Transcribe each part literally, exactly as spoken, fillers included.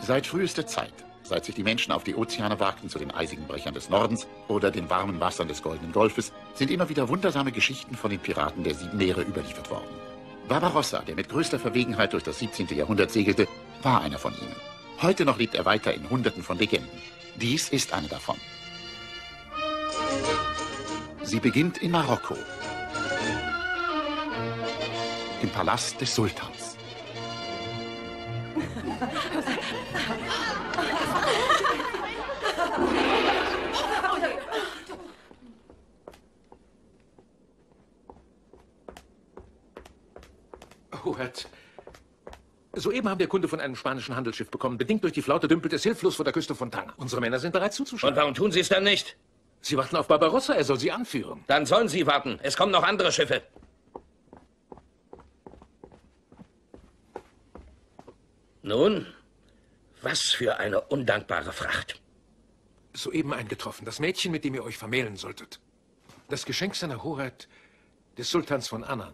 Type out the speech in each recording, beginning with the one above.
Seit frühester Zeit, seit sich die Menschen auf die Ozeane wagten, zu den eisigen Brechern des Nordens oder den warmen Wassern des Goldenen Golfes, sind immer wieder wundersame Geschichten von den Piraten der sieben Meere überliefert worden. Barbarossa, der mit größter Verwegenheit durch das siebzehnte Jahrhundert segelte, war einer von ihnen. Heute noch lebt er weiter in Hunderten von Legenden. Dies ist eine davon. Sie beginnt in Marokko, im Palast des Sultans. Hoheit, soeben haben wir Kunde von einem spanischen Handelsschiff bekommen. Bedingt durch die Flaute dümpelt es hilflos vor der Küste von Tanga. Unsere Männer sind bereit zuzuschauen. Und warum tun Sie es dann nicht? Sie warten auf Barbarossa, er soll sie anführen. Dann sollen Sie warten. Es kommen noch andere Schiffe. Nun, was für eine undankbare Fracht. Soeben eingetroffen, das Mädchen, mit dem ihr euch vermählen solltet. Das Geschenk seiner Hoheit, des Sultans von Anan.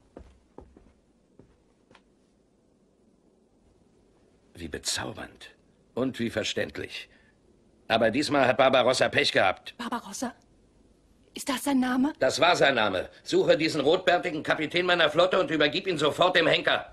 Wie bezaubernd und wie verständlich. Aber diesmal hat Barbarossa Pech gehabt. Barbarossa? Ist das sein Name? Das war sein Name. Suche diesen rotbärtigen Kapitän meiner Flotte und übergib ihn sofort dem Henker.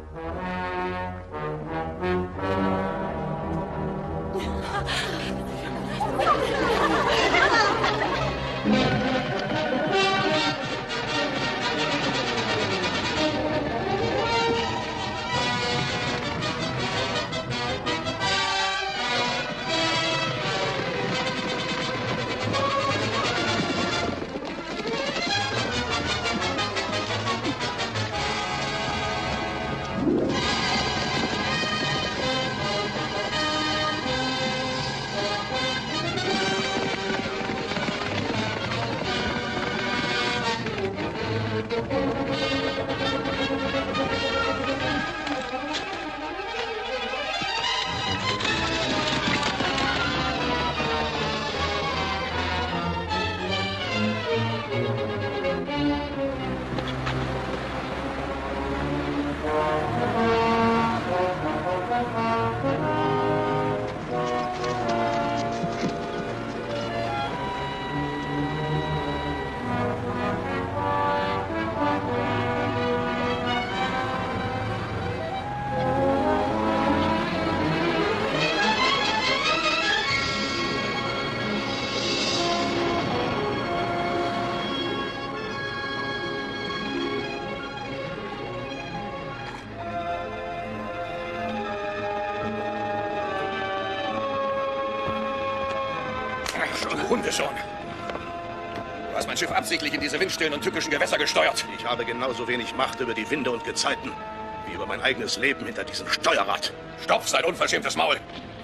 Hundesohn. Du hast mein Schiff absichtlich in diese windstillen und tückischen Gewässer gesteuert. Ich habe genauso wenig Macht über die Winde und Gezeiten, wie über mein eigenes Leben hinter diesem Steuerrad. Stopf sein unverschämtes Maul!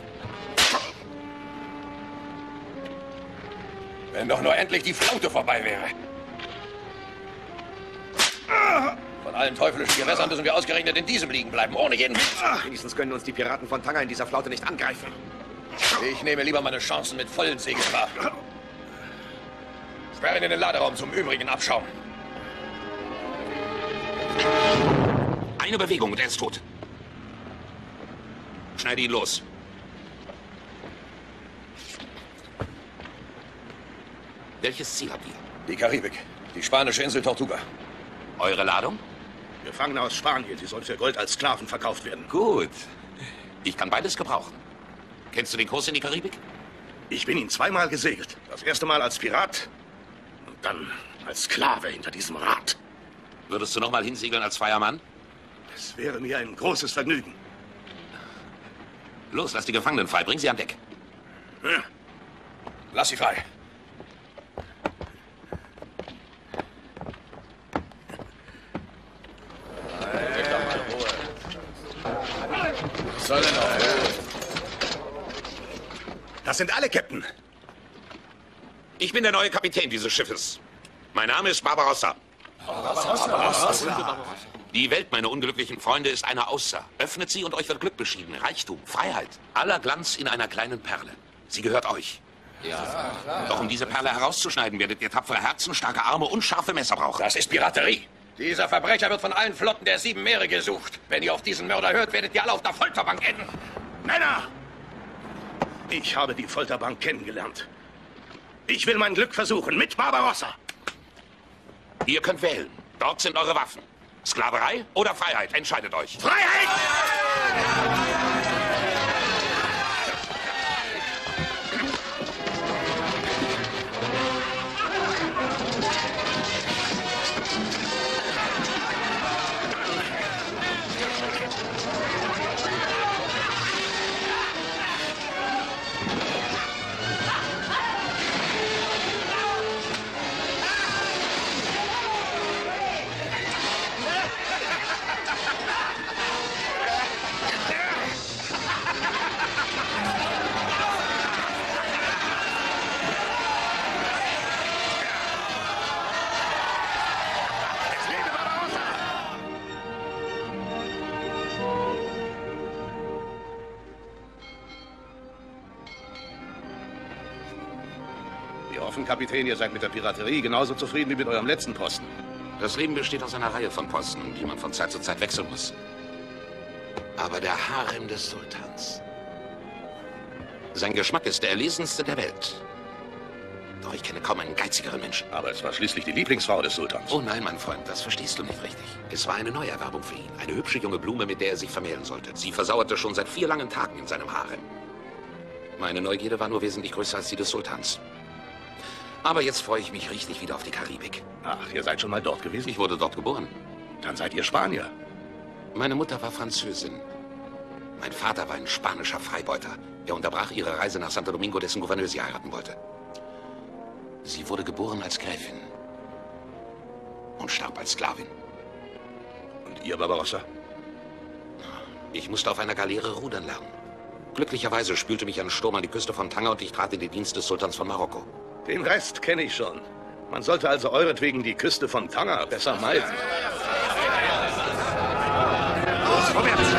Wenn doch nur endlich die Flaute vorbei wäre. Von allen teuflischen Gewässern müssen wir ausgerechnet in diesem liegen bleiben, ohne jeden Wind. Wenigstens können uns die Piraten von Tanga in dieser Flaute nicht angreifen. Ich nehme lieber meine Chancen mit vollen Segeln wahr. Sperre ihn in den Laderaum zum übrigen Abschaum. Eine Bewegung und er ist tot. Schneide ihn los. Welches Ziel habt ihr? Die Karibik. Die spanische Insel Tortuga. Eure Ladung? Gefangene aus Spanien. Sie soll für Gold als Sklaven verkauft werden. Gut. Ich kann beides gebrauchen. Kennst du den Kurs in die Karibik? Ich bin ihn zweimal gesegelt. Das erste Mal als Pirat und dann als Sklave hinter diesem Rad. Würdest du noch mal hinsegeln als freier Mann? Es wäre mir ein großes Vergnügen. Los, lass die Gefangenen frei. Bring sie an Deck. Ja. Lass sie frei. Was soll denn noch? Das sind alle, Captain. Ich bin der neue Kapitän dieses Schiffes. Mein Name ist Barbarossa. Barbarossa. Die Welt, meine unglücklichen Freunde, ist eine Außer. Öffnet sie und euch wird Glück beschieden. Reichtum, Freiheit, aller Glanz in einer kleinen Perle. Sie gehört euch. Ja. Doch um diese Perle herauszuschneiden, werdet ihr tapfere Herzen, starke Arme und scharfe Messer brauchen. Das ist Piraterie. Dieser Verbrecher wird von allen Flotten der sieben Meere gesucht. Wenn ihr auf diesen Mörder hört, werdet ihr alle auf der Folterbank enden. Männer! Ich habe die Folterbank kennengelernt. Ich will mein Glück versuchen mit Barbarossa. Ihr könnt wählen. Dort sind eure Waffen. Sklaverei oder Freiheit? Entscheidet euch. Freiheit! Kapitän, ihr seid mit der Piraterie genauso zufrieden wie mit eurem letzten Posten. Das Leben besteht aus einer Reihe von Posten, die man von Zeit zu Zeit wechseln muss. Aber der Harem des Sultans. Sein Geschmack ist der erlesenste der Welt. Doch ich kenne kaum einen geizigeren Menschen. Aber es war schließlich die Lieblingsfrau des Sultans. Oh nein, mein Freund, das verstehst du nicht richtig. Es war eine Neuerwerbung für ihn. Eine hübsche junge Blume, mit der er sich vermählen sollte. Sie versauerte schon seit vier langen Tagen in seinem Harem. Meine Neugierde war nur wesentlich größer als die des Sultans. Aber jetzt freue ich mich richtig wieder auf die Karibik. Ach, ihr seid schon mal dort gewesen? Ich wurde dort geboren. Dann seid ihr Spanier. Meine Mutter war Französin. Mein Vater war ein spanischer Freibeuter. Er unterbrach ihre Reise nach Santo Domingo, dessen Gouverneur sie heiraten wollte. Sie wurde geboren als Gräfin und starb als Sklavin. Und ihr, Barbarossa? Ich musste auf einer Galeere rudern lernen. Glücklicherweise spülte mich ein Sturm an die Küste von Tanger und ich trat in den Dienst des Sultans von Marokko. Den Rest kenne ich schon. Man sollte also euretwegen die Küste von Tanger besser meiden. Los, vorwärts!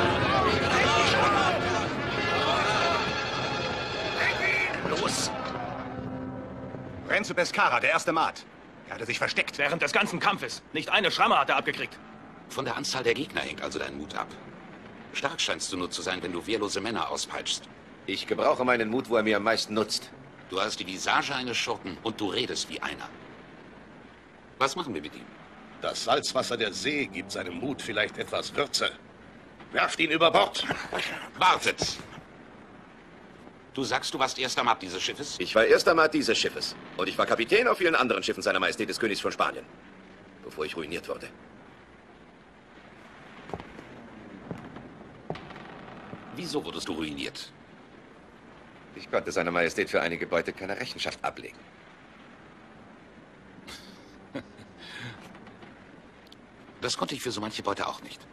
Los! Renzo Pescara, der erste Maat. Er hatte sich versteckt. Während des ganzen Kampfes. Nicht eine Schramme hat er abgekriegt. Von der Anzahl der Gegner hängt also dein Mut ab. Stark scheinst du nur zu sein, wenn du wehrlose Männer auspeitschst. Ich gebrauche meinen Mut, wo er mir am meisten nutzt. Du hast die Visage eines Schurken und du redest wie einer. Was machen wir mit ihm? Das Salzwasser der See gibt seinem Mut vielleicht etwas Würze. Werft ihn über Bord. Wartet! Du sagst, du warst erster Maat dieses Schiffes? Ich war erster Maat dieses Schiffes. Und ich war Kapitän auf vielen anderen Schiffen seiner Majestät des Königs von Spanien. Bevor ich ruiniert wurde. Wieso wurdest du ruiniert? Ich konnte seiner Majestät für einige Beute keine Rechenschaft ablegen. Das konnte ich für so manche Beute auch nicht.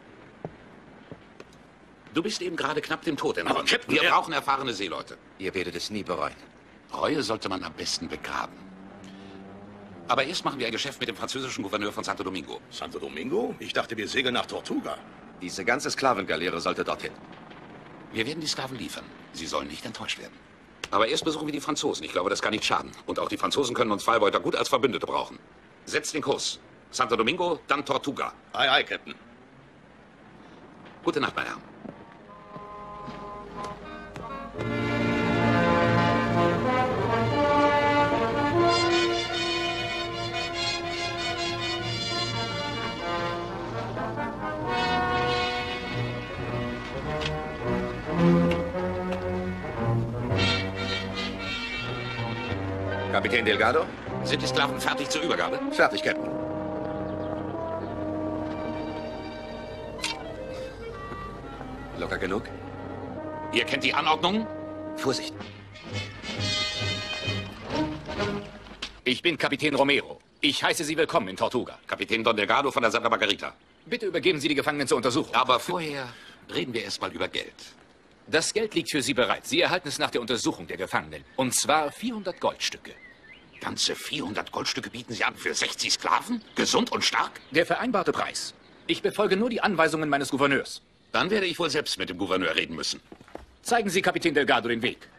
Du bist eben gerade knapp dem Tod entronnen. Aber Captain, wir er- brauchen erfahrene Seeleute. Ihr werdet es nie bereuen. Reue sollte man am besten begraben. Aber erst machen wir ein Geschäft mit dem französischen Gouverneur von Santo Domingo. Santo Domingo? Ich dachte, wir segeln nach Tortuga. Diese ganze Sklavengaleere sollte dorthin. Wir werden die Sklaven liefern. Sie sollen nicht enttäuscht werden. Aber erst besuchen wir die Franzosen. Ich glaube, das kann nicht schaden. Und auch die Franzosen können uns Freibeuter gut als Verbündete brauchen. Setzt den Kurs. Santo Domingo, dann Tortuga. Aye, aye, Captain. Gute Nacht, meine Herren. Kapitän Delgado? Sind die Sklaven fertig zur Übergabe? Fertig, Captain. Locker genug? Ihr kennt die Anordnungen? Vorsicht. Ich bin Kapitän Romero. Ich heiße Sie willkommen in Tortuga. Kapitän Don Delgado von der Santa Margarita. Bitte übergeben Sie die Gefangenen zur Untersuchung. Aber vorher reden wir erst mal über Geld. Das Geld liegt für Sie bereit. Sie erhalten es nach der Untersuchung der Gefangenen. Und zwar vierhundert Goldstücke. Ganze vierhundert Goldstücke bieten Sie an für sechzig Sklaven? Gesund und stark? Der vereinbarte Preis. Ich befolge nur die Anweisungen meines Gouverneurs. Dann werde ich wohl selbst mit dem Gouverneur reden müssen. Zeigen Sie Kapitän Delgado den Weg.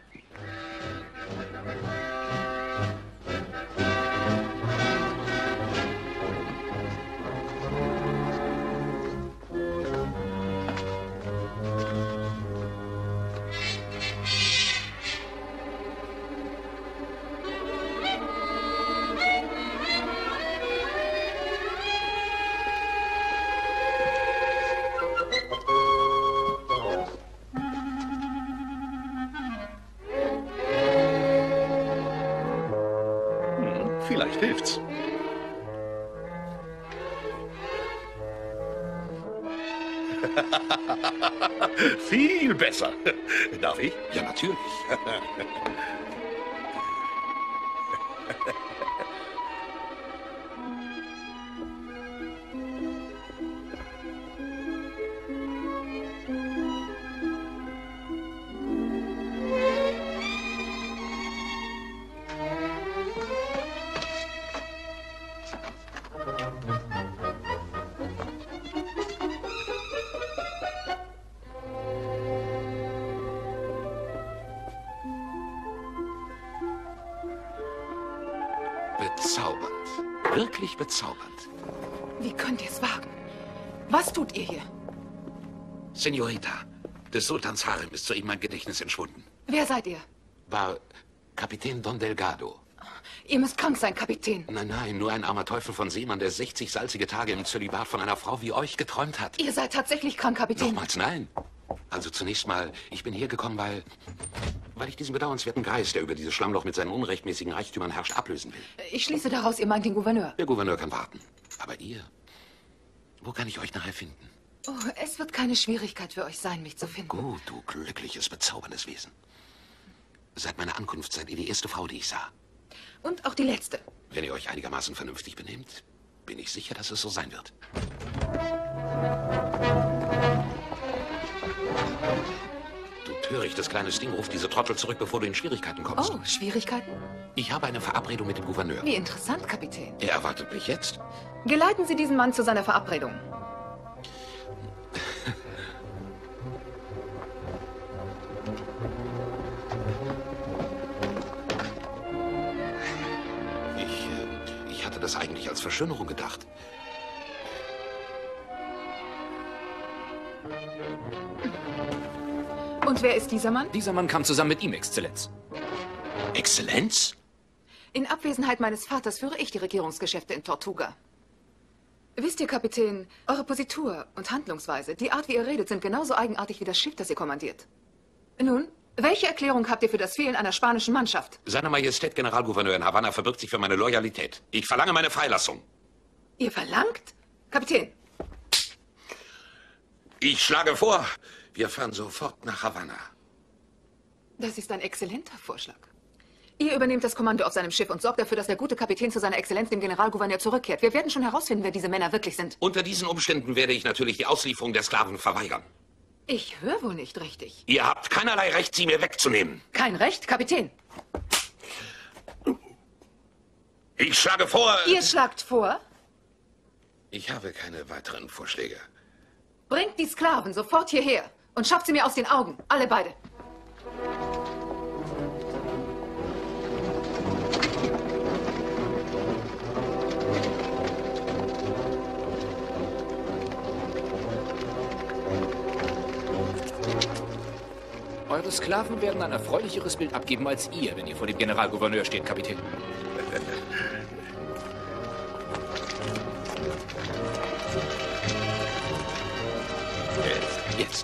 Vielleicht hilft's. Viel besser. Darf ich? Ja, natürlich. Bezaubernd. Wirklich bezaubernd. Wie könnt ihr es wagen? Was tut ihr hier? Senorita, des Sultans Harem ist soeben mein Gedächtnis entschwunden. Wer seid ihr? War Kapitän Don Delgado. Ihr müsst krank sein, Kapitän. Nein, nein, nur ein armer Teufel von Seemann, der sechzig salzige Tage im Zölibat von einer Frau wie euch geträumt hat. Ihr seid tatsächlich krank, Kapitän. Nochmals nein. Also zunächst mal, ich bin hergekommen, weil... weil ich diesen bedauernswerten Greis, der über dieses Schlammloch mit seinen unrechtmäßigen Reichtümern herrscht, ablösen will. Ich schließe daraus, ihr meint den Gouverneur. Der Gouverneur kann warten. Aber ihr... wo kann ich euch nachher finden? Oh, es wird keine Schwierigkeit für euch sein, mich zu finden. Gut, du glückliches, bezauberndes Wesen. Seit meiner Ankunft seid ihr die erste Frau, die ich sah. Und auch die letzte. Wenn ihr euch einigermaßen vernünftig benehmt, bin ich sicher, dass es so sein wird. Du törichtes kleines Ding, ruf diese Trottel zurück, bevor du in Schwierigkeiten kommst. Oh, Schwierigkeiten? Ich habe eine Verabredung mit dem Gouverneur. Wie interessant, Kapitän. Er erwartet mich jetzt. Geleiten Sie diesen Mann zu seiner Verabredung. Ich hatte das eigentlich als Verschönerung gedacht. Und wer ist dieser Mann? Dieser Mann kam zusammen mit ihm, Exzellenz. Exzellenz? In Abwesenheit meines Vaters führe ich die Regierungsgeschäfte in Tortuga. Wisst ihr, Kapitän, eure Positur und Handlungsweise, die Art, wie ihr redet, sind genauso eigenartig wie das Schiff, das ihr kommandiert. Nun, welche Erklärung habt ihr für das Fehlen einer spanischen Mannschaft? Seine Majestät Generalgouverneur in Havanna verbirgt sich für meine Loyalität. Ich verlange meine Freilassung. Ihr verlangt? Kapitän. Ich schlage vor, wir fahren sofort nach Havanna. Das ist ein exzellenter Vorschlag. Ihr übernehmt das Kommando auf seinem Schiff und sorgt dafür, dass der gute Kapitän zu seiner Exzellenz, dem Generalgouverneur, zurückkehrt. Wir werden schon herausfinden, wer diese Männer wirklich sind. Unter diesen Umständen werde ich natürlich die Auslieferung der Sklaven verweigern. Ich höre wohl nicht richtig. Ihr habt keinerlei Recht, sie mir wegzunehmen. Kein Recht, Kapitän. Ich schlage vor... Ihr schlagt vor? Ich habe keine weiteren Vorschläge. Bringt die Sklaven sofort hierher und schafft sie mir aus den Augen. Alle beide. Eure Sklaven werden ein erfreulicheres Bild abgeben als ihr, wenn ihr vor dem Generalgouverneur steht, Kapitän. Jetzt. Jetzt.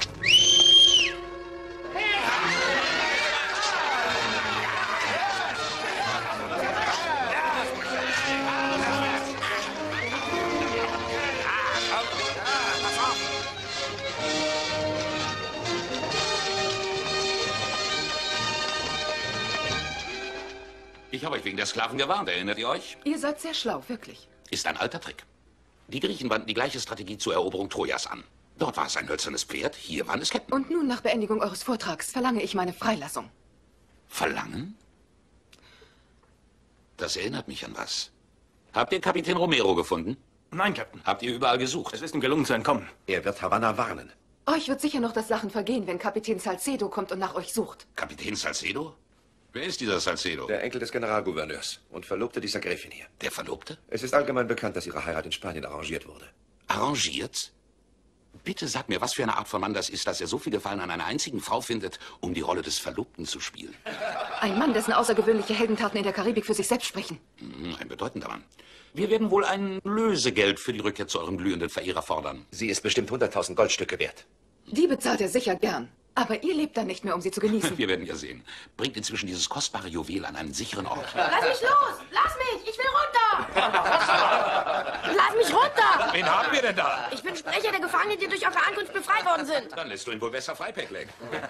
Ich habe euch wegen der Sklaven gewarnt, erinnert ihr euch? Ihr seid sehr schlau, wirklich. Ist ein alter Trick. Die Griechen wandten die gleiche Strategie zur Eroberung Trojas an. Dort war es ein hölzernes Pferd, hier waren es Ketten. Und nun, nach Beendigung eures Vortrags, verlange ich meine Freilassung. Verlangen? Das erinnert mich an was. Habt ihr Kapitän Romero gefunden? Nein, Captain. Habt ihr überall gesucht? Es ist ihm gelungen zu entkommen. Er wird Havanna warnen. Euch wird sicher noch das Lachen vergehen, wenn Kapitän Salcedo kommt und nach euch sucht. Kapitän Salcedo? Wer ist dieser Salcedo? Der Enkel des Generalgouverneurs und Verlobte dieser Gräfin hier. Der Verlobte? Es ist allgemein bekannt, dass ihre Heirat in Spanien arrangiert wurde. Arrangiert? Bitte sag mir, was für eine Art von Mann das ist, dass er so viel Gefallen an einer einzigen Frau findet, um die Rolle des Verlobten zu spielen. Ein Mann, dessen außergewöhnliche Heldentaten in der Karibik für sich selbst sprechen. Hm, ein bedeutender Mann. Wir werden wohl ein Lösegeld für die Rückkehr zu eurem glühenden Verehrer fordern. Sie ist bestimmt hunderttausend Goldstücke wert. Die bezahlt er sicher gern. Aber ihr lebt dann nicht mehr, um sie zu genießen. Wir werden ja sehen. Bringt inzwischen dieses kostbare Juwel an einen sicheren Ort. Lass mich los! Lass mich! Ich will runter! Lass mich runter! Wen haben wir denn da? Ich bin Sprecher der Gefangenen, die durch eure Ankunft befreit worden sind. Dann lässt du ihn wohl besser frei, Pekleg.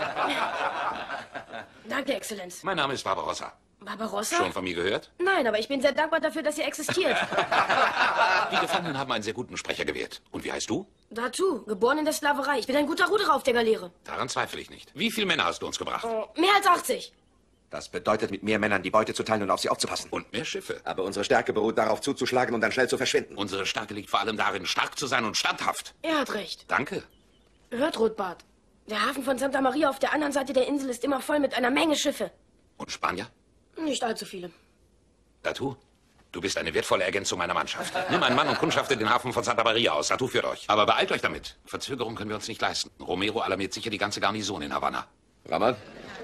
Danke, Exzellenz. Mein Name ist Barbarossa. Barbarossa? Schon von mir gehört? Nein, aber ich bin sehr dankbar dafür, dass ihr existiert. Die Gefangenen haben einen sehr guten Sprecher gewählt. Und wie heißt du? Datu, geboren in der Sklaverei. Ich bin ein guter Ruderer auf der Galeere. Daran zweifle ich nicht. Wie viele Männer hast du uns gebracht? Oh, mehr als achtzig. Das bedeutet, mit mehr Männern die Beute zu teilen und auf sie aufzupassen. Und mehr Schiffe. Aber unsere Stärke beruht darauf, zuzuschlagen und dann schnell zu verschwinden. Unsere Stärke liegt vor allem darin, stark zu sein und standhaft. Er hat recht. Danke. Hört, Rotbart. Der Hafen von Santa Maria auf der anderen Seite der Insel ist immer voll mit einer Menge Schiffe. Und Spanier? Nicht allzu viele. Datu, du bist eine wertvolle Ergänzung meiner Mannschaft. Nimm einen Mann und kundschafte den Hafen von Santa Maria aus. Datu führt euch. Aber beeilt euch damit. Verzögerung können wir uns nicht leisten. Romero alarmiert sicher die ganze Garnison in Havanna. Raman?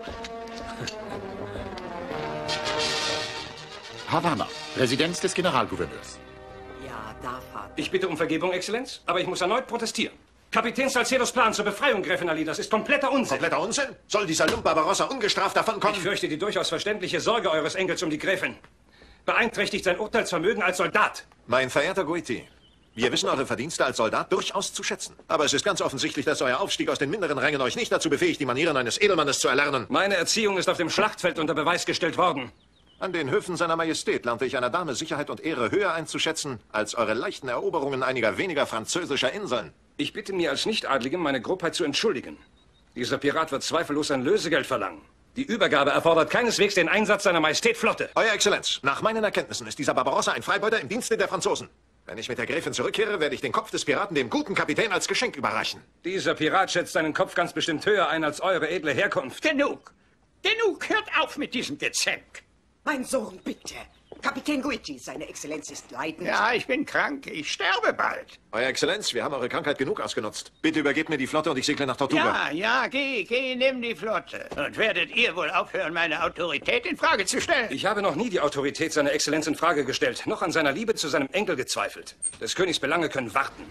Havanna, Residenz des Generalgouverneurs. Ja, da, Vater. Ich bitte um Vergebung, Exzellenz, aber ich muss erneut protestieren. Kapitän Salcedos Plan zur Befreiung, Gräfin Ali, das ist kompletter Unsinn. Kompletter Unsinn? Soll dieser Lump Barbarossa ungestraft davonkommen? Ich fürchte die durchaus verständliche Sorge eures Enkels um die Gräfin beeinträchtigt sein Urteilsvermögen als Soldat. Mein verehrter Guiti, wir wissen eure Verdienste als Soldat durchaus zu schätzen. Aber es ist ganz offensichtlich, dass euer Aufstieg aus den minderen Rängen euch nicht dazu befähigt, die Manieren eines Edelmannes zu erlernen. Meine Erziehung ist auf dem Schlachtfeld unter Beweis gestellt worden. An den Höfen seiner Majestät lernte ich einer Dame Sicherheit und Ehre höher einzuschätzen, als eure leichten Eroberungen einiger weniger französischer Inseln. Ich bitte mir als Nichtadligem, meine Grobheit zu entschuldigen. Dieser Pirat wird zweifellos ein Lösegeld verlangen. Die Übergabe erfordert keineswegs den Einsatz seiner Majestät Flotte. Euer Exzellenz, nach meinen Erkenntnissen ist dieser Barbarossa ein Freibeuter im Dienste der Franzosen. Wenn ich mit der Gräfin zurückkehre, werde ich den Kopf des Piraten dem guten Kapitän als Geschenk überreichen. Dieser Pirat schätzt seinen Kopf ganz bestimmt höher ein als eure edle Herkunft. Genug! Genug! Hört auf mit diesem Gezänk! Mein Sohn, bitte! Kapitän Guiti, seine Exzellenz ist leidend. Ja, ich bin krank. Ich sterbe bald. Euer Exzellenz, wir haben eure Krankheit genug ausgenutzt. Bitte übergebt mir die Flotte und ich segle nach Tortuga. Ja, ja, geh, geh, nimm die Flotte. Und werdet ihr wohl aufhören, meine Autorität in Frage zu stellen? Ich habe noch nie die Autorität seiner Exzellenz in Frage gestellt, noch an seiner Liebe zu seinem Enkel gezweifelt. Des Königs Belange können warten.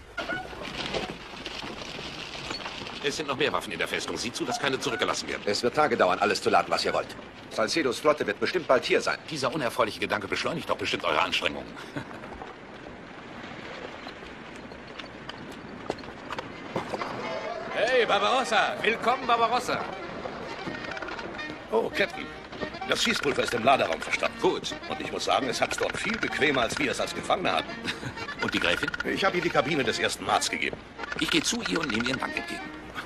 Es sind noch mehr Waffen in der Festung. Sieh zu, dass keine zurückgelassen werden. Es wird Tage dauern, alles zu laden, was ihr wollt. Salcedos Flotte wird bestimmt bald hier sein. Dieser unerfreuliche Gedanke beschleunigt doch bestimmt eure Anstrengungen. Hey, Barbarossa! Willkommen, Barbarossa! Oh, Captain. Das Schießpulver ist im Laderaum verstanden. Gut. Und ich muss sagen, es hat dort viel bequemer, als wir es als Gefangene hatten. Und die Gräfin? Ich habe ihr die Kabine des ersten Mats gegeben. Ich gehe zu ihr und nehme ihren Dank entgegen.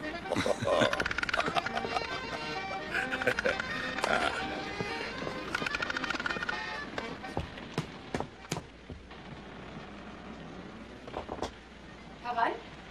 Herein?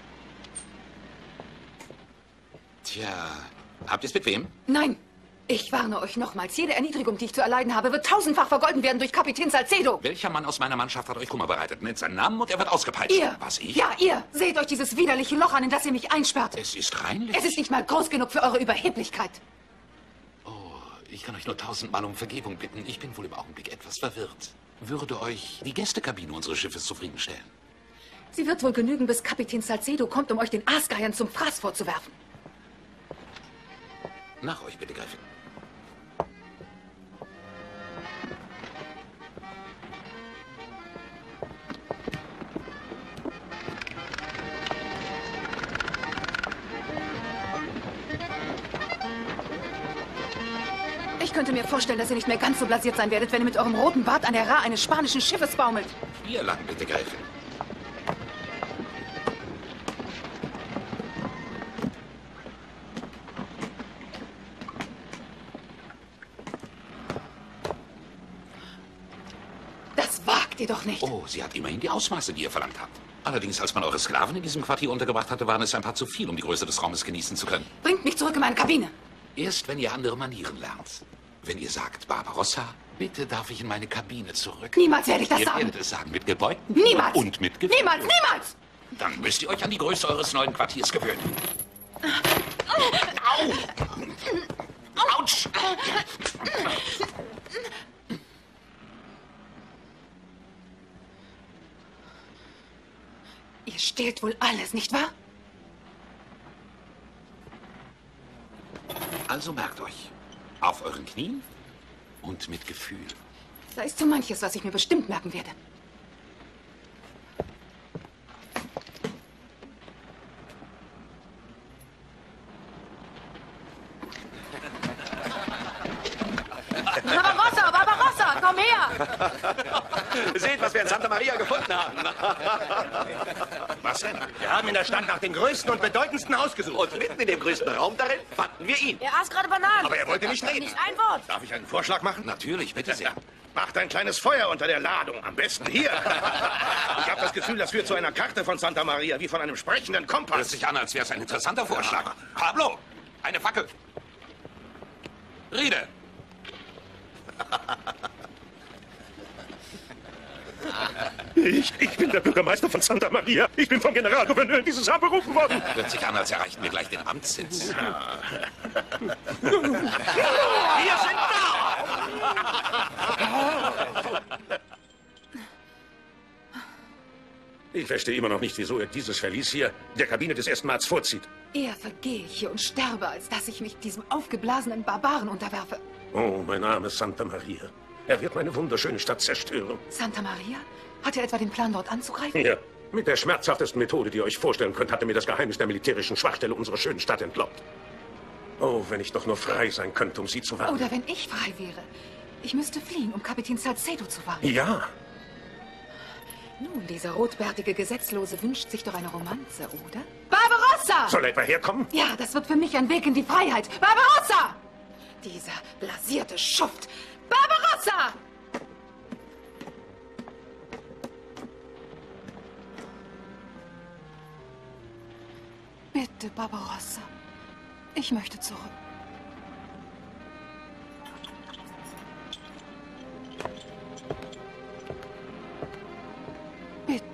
Tja, habt ihr es bequem? Nein. Ich warne euch nochmals. Jede Erniedrigung, die ich zu erleiden habe, wird tausendfach vergolden werden durch Kapitän Salcedo. Welcher Mann aus meiner Mannschaft hat euch Kummer bereitet? Nennt seinen Namen und er wird ausgepeitscht. Ihr? Was, ich? Ja, ihr. Seht euch dieses widerliche Loch an, in das ihr mich einsperrt. Es ist reinlich. Es ist nicht mal groß genug für eure Überheblichkeit. Ich kann euch nur tausendmal um Vergebung bitten. Ich bin wohl im Augenblick etwas verwirrt. Würde euch die Gästekabine unseres Schiffes zufriedenstellen? Sie wird wohl genügen, bis Kapitän Salcedo kommt, um euch den Aasgeiern zum Fraß vorzuwerfen. Nach euch, bitte, Gräfin. Ich könnte mir vorstellen, dass ihr nicht mehr ganz so blasiert sein werdet, wenn ihr mit eurem roten Bart an der Ra eines spanischen Schiffes baumelt. Hier lang, bitte, Gräfin. Das wagt ihr doch nicht. Oh, sie hat immerhin die Ausmaße, die ihr verlangt habt. Allerdings, als man eure Sklaven in diesem Quartier untergebracht hatte, waren es ein paar zu viel, um die Größe des Raumes genießen zu können. Bringt mich zurück in meine Kabine. Erst, wenn ihr andere Manieren lernt. Wenn ihr sagt, Barbarossa, bitte darf ich in meine Kabine zurück. Niemals werde ich das ihr sagen. Ihr werdet es sagen mit gebeugten Niemals. und mit Gefühl. Niemals, niemals. Dann müsst ihr euch an die Größe eures neuen Quartiers gewöhnen. Au! Autsch! Ihr stehlt wohl alles, nicht wahr? Also merkt euch, auf euren Knien und mit Gefühl. Da ist so manches, was ich mir bestimmt merken werde. Barbarossa, Barbarossa, komm her! Seht, was wir in Santa Maria gefunden haben. Was denn? Wir haben in der Stadt nach dem größten und bedeutendsten Haus gesucht. Und mitten in dem größten Raum darin fanden wir ihn. Er aß gerade Bananen. Aber er wollte nicht reden. Nicht ein Wort. Darf ich einen Vorschlag machen? Natürlich, bitte sehr. Macht ein kleines Feuer unter der Ladung. Am besten hier. Ich habe das Gefühl, das führt zu einer Karte von Santa Maria, wie von einem sprechenden Hört Kompass. sich an, als wäre es ein interessanter Vorschlag. Pablo, eine Fackel. Rede. Ich, ich bin der Bürgermeister von Santa Maria. Ich bin vom Generalgouverneur in dieses Jahr berufen worden. Hört sich an, als erreichten wir gleich den Amtssitz. Wir sind da! Ich verstehe immer noch nicht, wieso er dieses Verlies hier der Kabine des ersten Mats vorzieht. Eher vergehe ich hier und sterbe, als dass ich mich diesem aufgeblasenen Barbaren unterwerfe. Oh, mein Name ist Santa Maria. Er wird meine wunderschöne Stadt zerstören. Santa Maria? Hat er etwa den Plan, dort anzugreifen? Ja, mit der schmerzhaftesten Methode, die ihr euch vorstellen könnt, hat er mir das Geheimnis der militärischen Schwachstelle unserer schönen Stadt entlockt. Oh, wenn ich doch nur frei sein könnte, um sie zu warnen. Oder wenn ich frei wäre. Ich müsste fliehen, um Kapitän Salcedo zu warnen. Ja. Nun, dieser rotbärtige Gesetzlose wünscht sich doch eine Romanze, oder? Barbarossa! Soll er etwa herkommen? Ja, das wird für mich ein Weg in die Freiheit. Barbarossa! Dieser blasierte Schuft. Barbarossa! Bitte, Barbarossa. Ich möchte zurück. Bitte.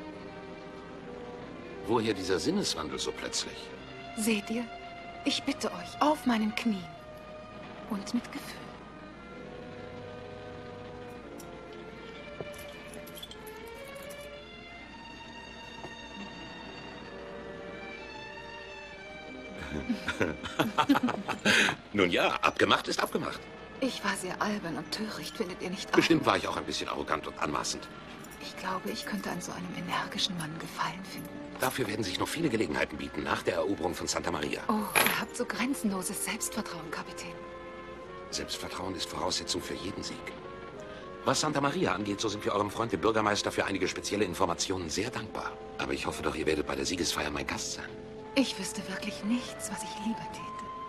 Woher dieser Sinneswandel so plötzlich? Seht ihr? Ich bitte euch, auf meinen Knien. Und mit Gefühl. Nun ja, abgemacht ist abgemacht. Ich war sehr albern und töricht, findet ihr nicht auch? Bestimmt war ich auch ein bisschen arrogant und anmaßend. Ich glaube, ich könnte an so einem energischen Mann Gefallen finden. Dafür werden sich noch viele Gelegenheiten bieten nach der Eroberung von Santa Maria. Oh, ihr habt so grenzenloses Selbstvertrauen, Kapitän. Selbstvertrauen ist Voraussetzung für jeden Sieg. Was Santa Maria angeht, so sind wir eurem Freund, dem Bürgermeister, für einige spezielle Informationen sehr dankbar. Aber ich hoffe doch, ihr werdet bei der Siegesfeier mein Gast sein. Ich wüsste wirklich nichts, was ich lieber täte.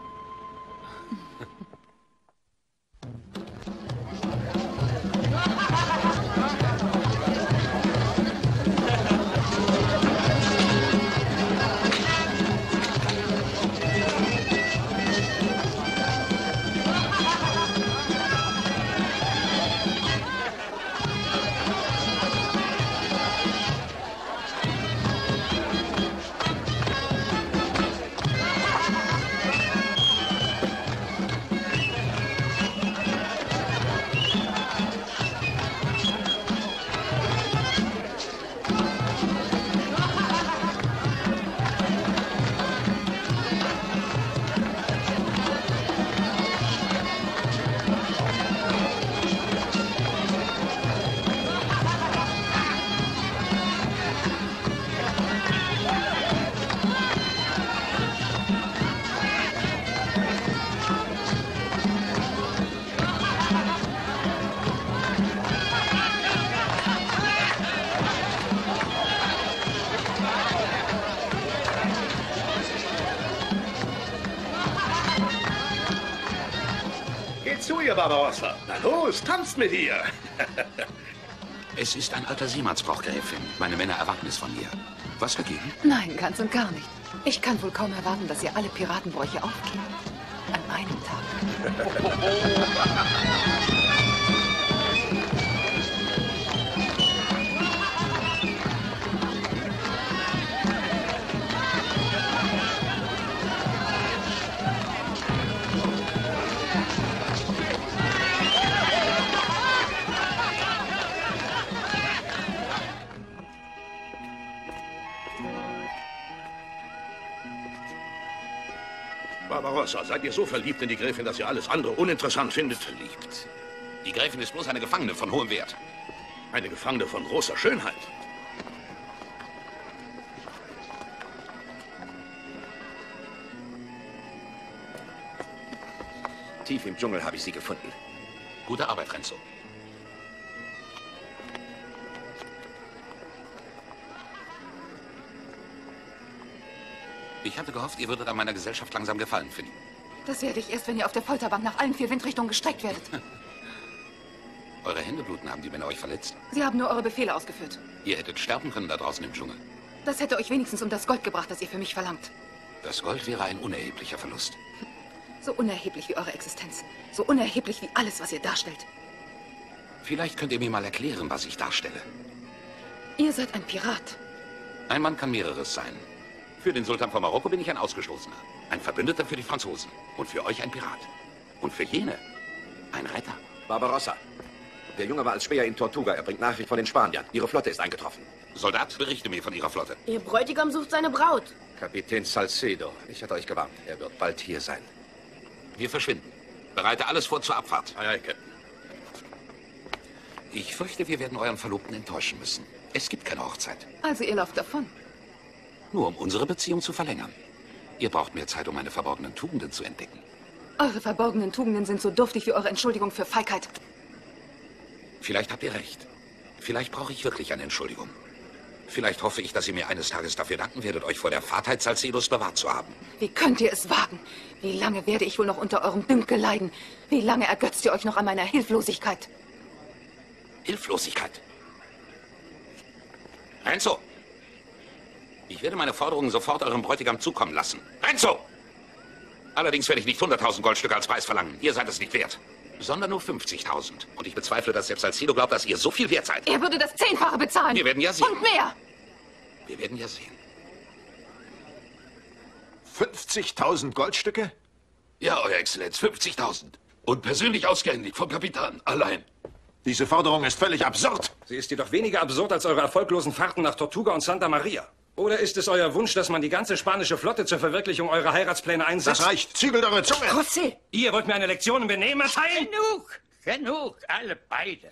Zu ihr, Barbarossa. Na los, tanzt mit ihr. Es ist ein alter Seemannsbrauch, Gräfin. Meine Männer erwarten es von mir. Was dagegen? Nein, ganz und gar nicht. Ich kann wohl kaum erwarten, dass ihr alle Piratenbräuche aufgebt. An einem Tag. Barbarossa, seid ihr so verliebt in die Gräfin, dass ihr alles andere uninteressant findet? Verliebt? Die Gräfin ist bloß eine Gefangene von hohem Wert. Eine Gefangene von großer Schönheit. Tief im Dschungel habe ich sie gefunden. Gute Arbeit, Renzo. Ich hatte gehofft, ihr würdet an meiner Gesellschaft langsam Gefallen finden. Das werde ich erst, wenn ihr auf der Folterbank nach allen vier Windrichtungen gestreckt werdet. Eure Hände bluten, haben die Männer euch verletzt? Sie haben nur eure Befehle ausgeführt. Ihr hättet sterben können da draußen im Dschungel. Das hätte euch wenigstens um das Gold gebracht, das ihr für mich verlangt. Das Gold wäre ein unerheblicher Verlust. So unerheblich wie eure Existenz. So unerheblich wie alles, was ihr darstellt. Vielleicht könnt ihr mir mal erklären, was ich darstelle. Ihr seid ein Pirat. Ein Mann kann mehreres sein. Für den Sultan von Marokko bin ich ein Ausgestoßener. Ein Verbündeter für die Franzosen. Und für euch ein Pirat. Und für jene ein Retter. Barbarossa. Der Junge war als Späher in Tortuga. Er bringt Nachricht von den Spaniern. Ihre Flotte ist eingetroffen. Soldat, berichte mir von Ihrer Flotte. Ihr Bräutigam sucht seine Braut. Kapitän Salcedo. Ich hatte euch gewarnt. Er wird bald hier sein. Wir verschwinden. Bereite alles vor zur Abfahrt. Ei, ei, Captain. Ich fürchte, wir werden euren Verlobten enttäuschen müssen. Es gibt keine Hochzeit. Also ihr lauft davon. Nur um unsere Beziehung zu verlängern. Ihr braucht mehr Zeit, um meine verborgenen Tugenden zu entdecken. Eure verborgenen Tugenden sind so duftig wie eure Entschuldigung für Feigheit. Vielleicht habt ihr recht. Vielleicht brauche ich wirklich eine Entschuldigung. Vielleicht hoffe ich, dass ihr mir eines Tages dafür danken werdet, euch vor der Fahrtheit Salcedos bewahrt zu haben. Wie könnt ihr es wagen? Wie lange werde ich wohl noch unter eurem Dünkel leiden? Wie lange ergötzt ihr euch noch an meiner Hilflosigkeit? Hilflosigkeit? Renzo! Ich werde meine Forderungen sofort eurem Bräutigam zukommen lassen. Renzo! Allerdings werde ich nicht hunderttausend Goldstücke als Preis verlangen. Ihr seid es nicht wert. Sondern nur fünfzigtausend. Und ich bezweifle, dass selbst Salcedo glaubt, dass ihr so viel wert seid. Er würde das Zehnfache bezahlen. Wir werden ja sehen. Und mehr. Wir werden ja sehen. fünfzigtausend Goldstücke? Ja, Euer Exzellenz, fünfzigtausend. Und persönlich ausgehändigt vom Kapitän, allein. Diese Forderung ist völlig absurd. Sie ist jedoch weniger absurd als eure erfolglosen Fahrten nach Tortuga und Santa Maria. Oder ist es euer Wunsch, dass man die ganze spanische Flotte zur Verwirklichung eurer Heiratspläne einsetzt? Das reicht. Zügelt eure Zunge. José! Ihr wollt mir eine Lektion im Benehmen erteilen? Genug! Genug, alle beide.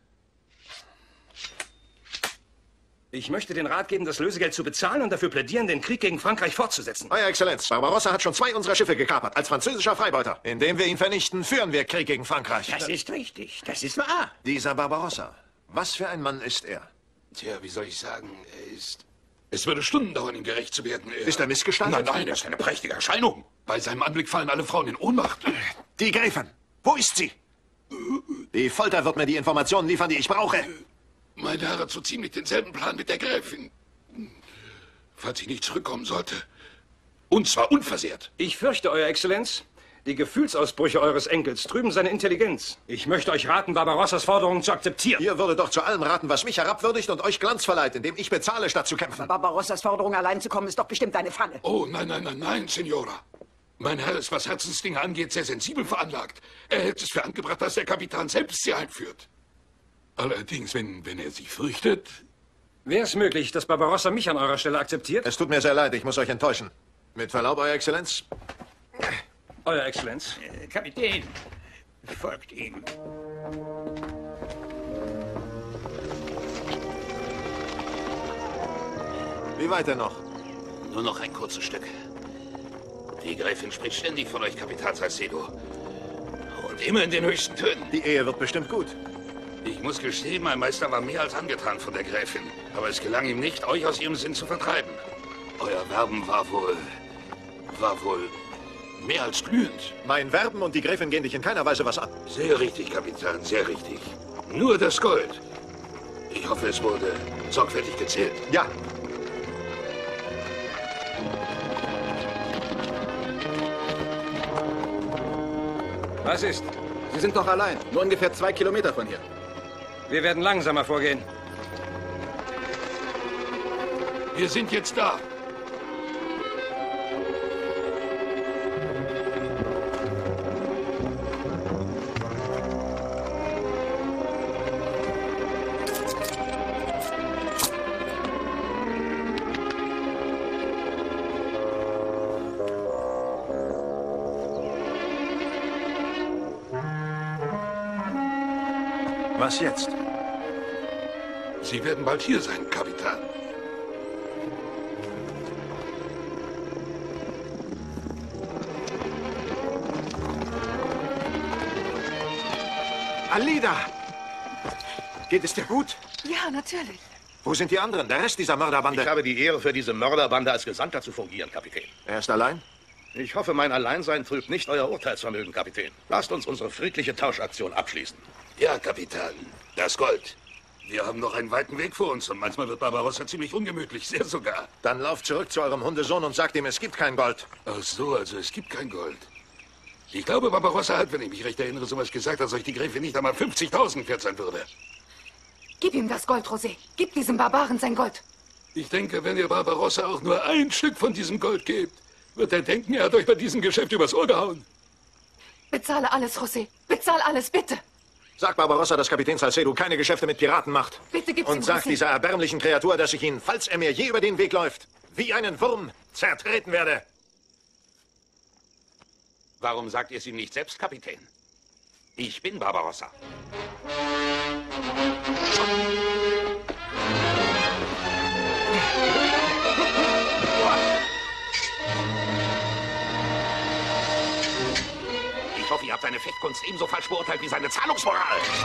Ich möchte den Rat geben, das Lösegeld zu bezahlen und dafür plädieren, den Krieg gegen Frankreich fortzusetzen. Euer Exzellenz, Barbarossa hat schon zwei unserer Schiffe gekapert, als französischer Freibeuter. Indem wir ihn vernichten, führen wir Krieg gegen Frankreich. Das ist richtig, das ist wahr. Dieser Barbarossa, was für ein Mann ist er? Tja, wie soll ich sagen, er ist... Es würde Stunden dauern, ihm gerecht zu werden. Er... Ist er missgestaltet? Nein, nein, er ist eine prächtige Erscheinung. Bei seinem Anblick fallen alle Frauen in Ohnmacht. Die Gräfin, wo ist sie? Die Folter wird mir die Informationen liefern, die ich brauche. Mein Herr hat so ziemlich denselben Plan mit der Gräfin. Falls sie nicht zurückkommen sollte. Und zwar unversehrt. Ich fürchte, Euer Exzellenz, die Gefühlsausbrüche eures Enkels trüben seine Intelligenz. Ich möchte euch raten, Barbarossas Forderungen zu akzeptieren. Ihr würdet doch zu allem raten, was mich herabwürdigt und euch Glanz verleiht, indem ich bezahle, statt zu kämpfen. Barbarossas Forderung, allein zu kommen, ist doch bestimmt eine Falle. Oh, nein, nein, nein, nein, Signora. Mein Herr ist, was Herzensdinge angeht, sehr sensibel veranlagt. Er hält es für angebracht, dass der Kapitän selbst sie einführt. Allerdings, wenn, wenn er sich fürchtet... Wäre es möglich, dass Barbarossa mich an eurer Stelle akzeptiert? Es tut mir sehr leid, ich muss euch enttäuschen. Mit Verlaub, Euer Exzellenz. Euer Exzellenz. Äh, Kapitän, folgt ihm. Wie weit denn noch? Nur noch ein kurzes Stück. Die Gräfin spricht ständig von euch, Kapitän Salcedo. Und immer in den höchsten Tönen. Die Ehe wird bestimmt gut. Ich muss gestehen, mein Meister war mehr als angetan von der Gräfin. Aber es gelang ihm nicht, euch aus ihrem Sinn zu vertreiben. Euer Werben war wohl... war wohl... mehr als glühend. Mein Werben und die Gräfin gehen dich in keiner Weise was an. Sehr richtig, Kapitän, sehr richtig. Nur das Gold. Ich hoffe, es wurde sorgfältig gezählt. Ja. Was ist? Sie sind doch allein. Nur ungefähr zwei Kilometer von hier. Wir werden langsamer vorgehen. Wir sind jetzt da. Was jetzt? Sie werden bald hier sein, Kapitän. Alida! Geht es dir gut? Ja, natürlich. Wo sind die anderen? Der Rest dieser Mörderbande? Ich habe die Ehre, für diese Mörderbande als Gesandter zu fungieren, Kapitän. Er ist allein? Ich hoffe, mein Alleinsein trübt nicht euer Urteilsvermögen, Kapitän. Lasst uns unsere friedliche Tauschaktion abschließen. Ja, Kapitän. Das Gold. Wir haben noch einen weiten Weg vor uns und manchmal wird Barbarossa ziemlich ungemütlich, sehr sogar. Dann lauft zurück zu eurem Hundesohn und sagt ihm, es gibt kein Gold. Ach so, also es gibt kein Gold. Ich glaube, Barbarossa hat, wenn ich mich recht erinnere, sowas gesagt, dass euch die Gräfin nicht einmal fünfzigtausend wert sein würde. Gib ihm das Gold, José. Gib diesem Barbaren sein Gold. Ich denke, wenn ihr Barbarossa auch nur ein Stück von diesem Gold gebt, wird er denken, er hat euch bei diesem Geschäft übers Ohr gehauen. Bezahle alles, José. Bezahl alles, bitte. Sag Barbarossa, dass Kapitän Salcedo keine Geschäfte mit Piraten macht. Bitte gib's Und ihm, sag José. dieser erbärmlichen Kreatur, dass ich ihn, falls er mir je über den Weg läuft, wie einen Wurm zertreten werde. Warum sagt ihr es ihm nicht selbst, Kapitän? Ich bin Barbarossa. Ich hoffe, ihr habt seine Fechtkunst ebenso falsch beurteilt wie seine Zahlungsmoral.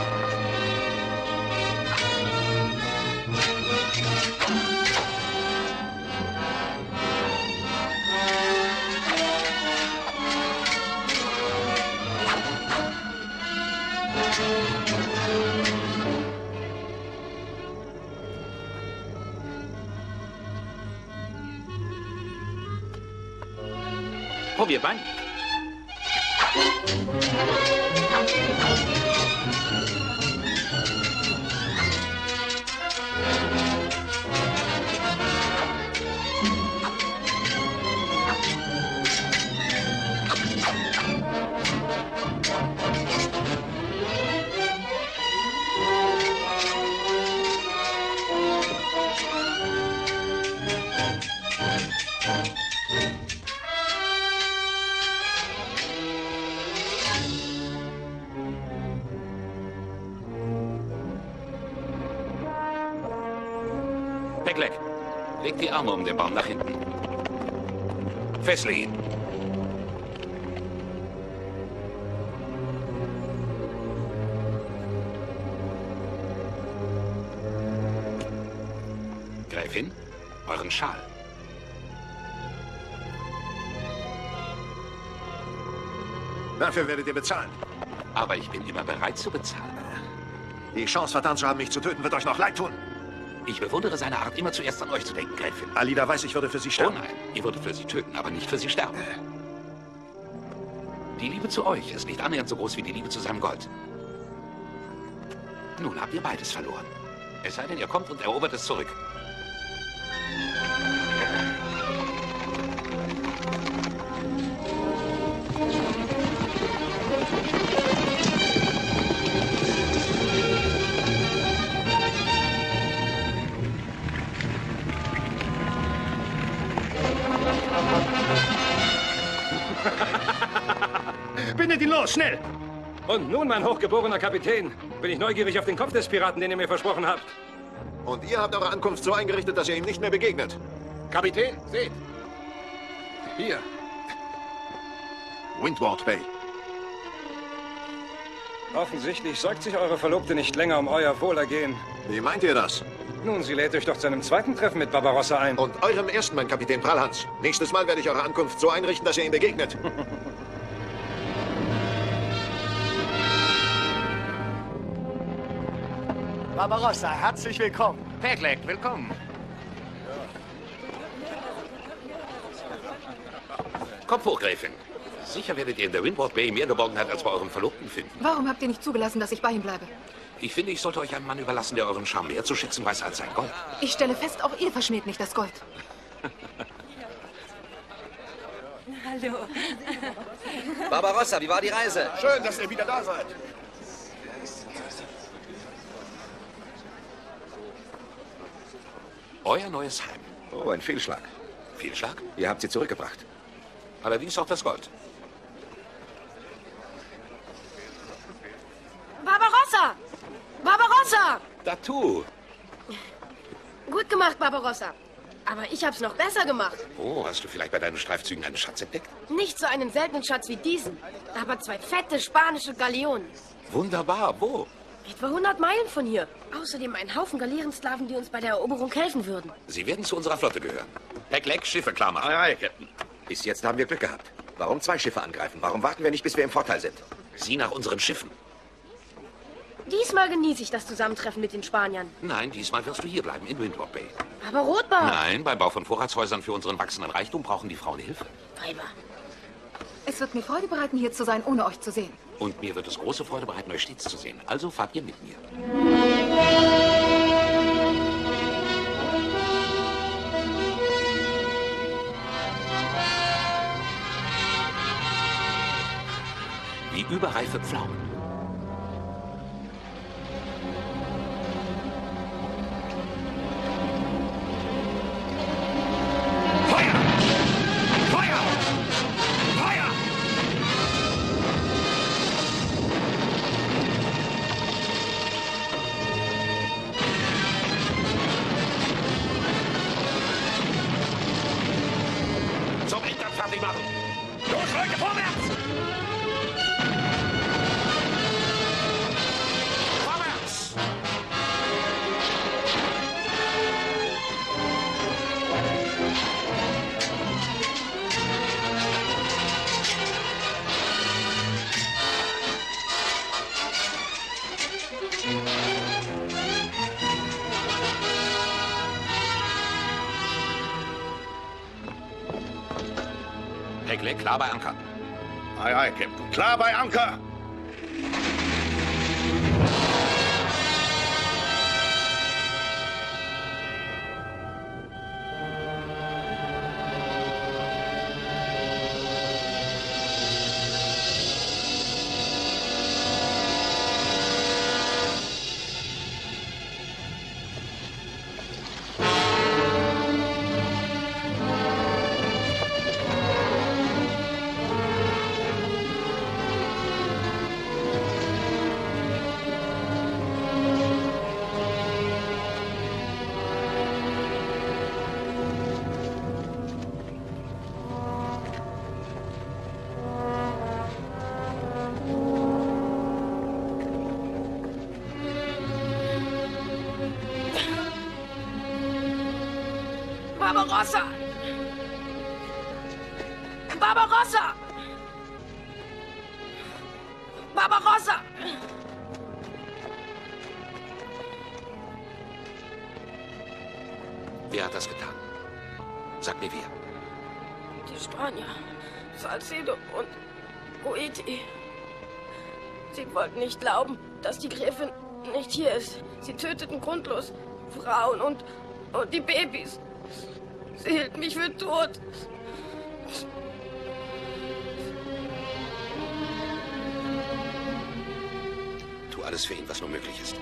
Probier Bein. Pekleck, leg die Arme um den Baum nach hinten. Fessle ihn. Gräfin, euren Schal. Dafür werdet ihr bezahlen. Aber ich bin immer bereit zu bezahlen. Die Chance vertan zu haben, mich zu töten, wird euch noch leid tun. Ich bewundere seine Art, immer zuerst an euch zu denken, Gräfin. Alida weiß, ich würde für sie sterben. Oh nein, ihr würdet für sie töten, aber nicht für sie sterben. Die Liebe zu euch ist nicht annähernd so groß wie die Liebe zu seinem Gold. Nun habt ihr beides verloren. Es sei denn, ihr kommt und erobert es zurück. Bindet ihn los, schnell! Und nun, mein hochgeborener Kapitän, bin ich neugierig auf den Kopf des Piraten, den ihr mir versprochen habt. Und ihr habt eure Ankunft so eingerichtet, dass ihr ihm nicht mehr begegnet. Kapitän, seht. Hier. Windward Bay. Offensichtlich sorgt sich eure Verlobte nicht länger um euer Wohlergehen. Wie meint ihr das? Nun, sie lädt euch doch zu einem zweiten Treffen mit Barbarossa ein. Und eurem ersten, mein Kapitän Prallhans. Nächstes Mal werde ich eure Ankunft so einrichten, dass ihr ihm begegnet. Barbarossa, herzlich willkommen. Pekleck, willkommen. Kopf hoch, Gräfin. Sicher werdet ihr in der Windward Bay mehr Geborgenheit als bei eurem Verlobten finden. Warum habt ihr nicht zugelassen, dass ich bei ihm bleibe? Ich finde, ich sollte euch einen Mann überlassen, der euren Charme mehr zu schätzen weiß als sein Gold. Ich stelle fest, auch ihr verschmäht nicht das Gold. Hallo. Barbarossa, wie war die Reise? Schön, dass ihr wieder da seid. Euer neues Heim. Oh, ein Fehlschlag. Fehlschlag? Ihr habt sie zurückgebracht. Allerdings auch das Gold. Barbarossa! Barbarossa! Datu! Gut gemacht, Barbarossa. Aber ich hab's noch besser gemacht. Oh, hast du vielleicht bei deinen Streifzügen einen Schatz entdeckt? Nicht so einen seltenen Schatz wie diesen, aber zwei fette spanische Galeonen. Wunderbar, wo? Etwa hundert Meilen von hier. Außerdem ein Haufen Galeerensklaven, die uns bei der Eroberung helfen würden. Sie werden zu unserer Flotte gehören. Heckleck, Schiffe klar machen. Aye, aye, Captain. Bis jetzt haben wir Glück gehabt. Warum zwei Schiffe angreifen? Warum warten wir nicht, bis wir im Vorteil sind? Sieh nach unseren Schiffen. Diesmal genieße ich das Zusammentreffen mit den Spaniern. Nein, diesmal wirst du hier bleiben, in Windward Bay. Aber Rotbart... Nein, beim Bau von Vorratshäusern für unseren wachsenden Reichtum brauchen die Frauen Hilfe. Weiber. Es wird mir Freude bereiten, hier zu sein, ohne euch zu sehen. Und mir wird es große Freude bereiten, euch stets zu sehen. Also fahrt ihr mit mir. Wie überreife Pflaumen. Heckleck, klar bei Anker. Aye, aye, Captain. Klar bei Anker. Barbarossa! Barbarossa! Barbarossa! Wer hat das getan? Sag mir wer. Die Spanier, Salcedo und Goiti. Sie wollten nicht glauben, dass die Gräfin nicht hier ist. Sie töteten grundlos Frauen und, und die Babys. Sie hielt mich für tot. Tu alles für ihn, was nur möglich ist.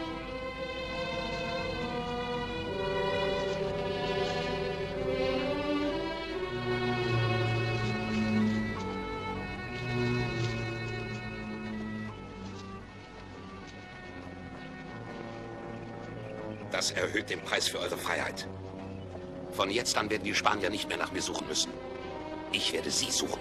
Das erhöht den Preis für eure Freiheit. Von jetzt an werden die Spanier nicht mehr nach mir suchen müssen. Ich werde sie suchen.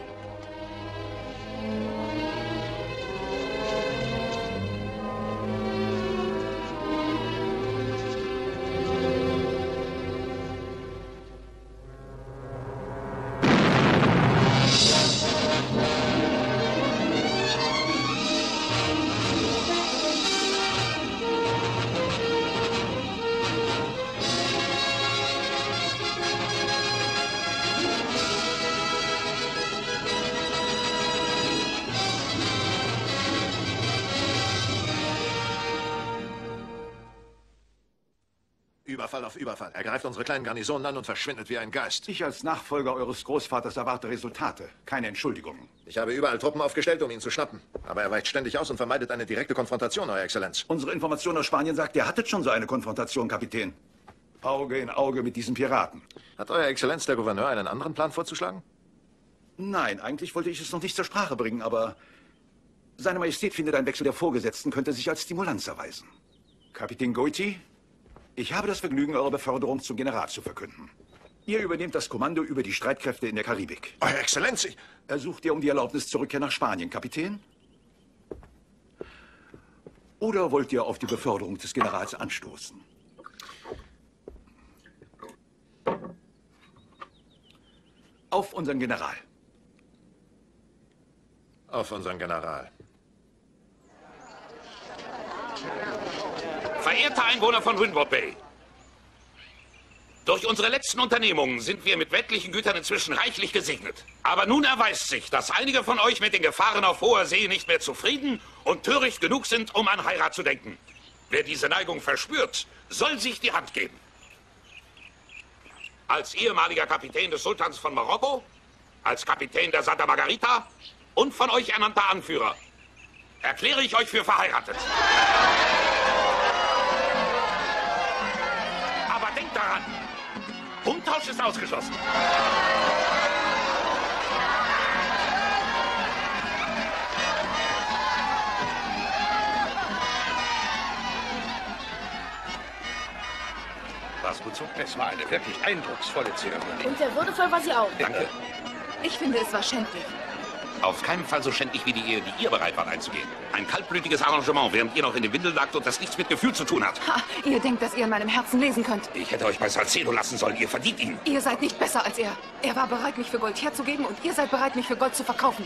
Überfall auf Überfall. Er greift unsere kleinen Garnisonen an und verschwindet wie ein Geist. Ich als Nachfolger eures Großvaters erwarte Resultate, keine Entschuldigungen. Ich habe überall Truppen aufgestellt, um ihn zu schnappen. Aber er weicht ständig aus und vermeidet eine direkte Konfrontation, Euer Exzellenz. Unsere Information aus Spanien sagt, ihr hattet schon so eine Konfrontation, Kapitän. Auge in Auge mit diesen Piraten. Hat Euer Exzellenz, der Gouverneur, einen anderen Plan vorzuschlagen? Nein, eigentlich wollte ich es noch nicht zur Sprache bringen, aber Seine Majestät findet, ein Wechsel der Vorgesetzten könnte sich als Stimulanz erweisen. Kapitän Goiti, ich habe das Vergnügen, eure Beförderung zum General zu verkünden. Ihr übernehmt das Kommando über die Streitkräfte in der Karibik. Euer Exzellenz, ich... Ersucht ihr um die Erlaubnis zur Rückkehr nach Spanien, Kapitän? Oder wollt ihr auf die Beförderung des Generals anstoßen? Auf unseren General. Auf unseren General. Verehrte Einwohner von Windward Bay, durch unsere letzten Unternehmungen sind wir mit weltlichen Gütern inzwischen reichlich gesegnet. Aber nun erweist sich, dass einige von euch mit den Gefahren auf hoher See nicht mehr zufrieden und töricht genug sind, um an Heirat zu denken. Wer diese Neigung verspürt, soll sich die Hand geben. Als ehemaliger Kapitän des Sultans von Marokko, als Kapitän der Santa Margarita und von euch ernannter Anführer erkläre ich euch für verheiratet. Aber denkt daran, Umtausch ist ausgeschlossen. War's gut so? Es war eine wirklich eindrucksvolle Zeremonie. Und sehr würdevoll war sie auch. Danke. Ich finde, es war schändlich. Auf keinen Fall so schändlich wie die Ehe, die ihr bereit wart einzugehen. Ein kaltblütiges Arrangement, während ihr noch in den Windeln lagt und das nichts mit Gefühl zu tun hat. Ha, ihr denkt, dass ihr in meinem Herzen lesen könnt. Ich hätte euch bei Salcedo lassen sollen. Ihr verdient ihn. Ihr seid nicht besser als er. Er war bereit, mich für Gold herzugeben und ihr seid bereit, mich für Gold zu verkaufen.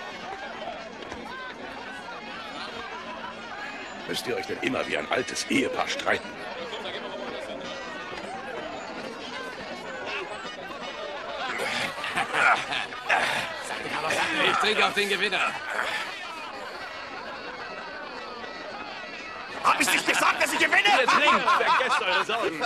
Müsst ihr euch denn immer wie ein altes Ehepaar streiten? Ich trinke auf den Gewinner. Hab ich nicht gesagt, dass ich gewinne? Ihr trinkt. Vergesst eure Sorgen.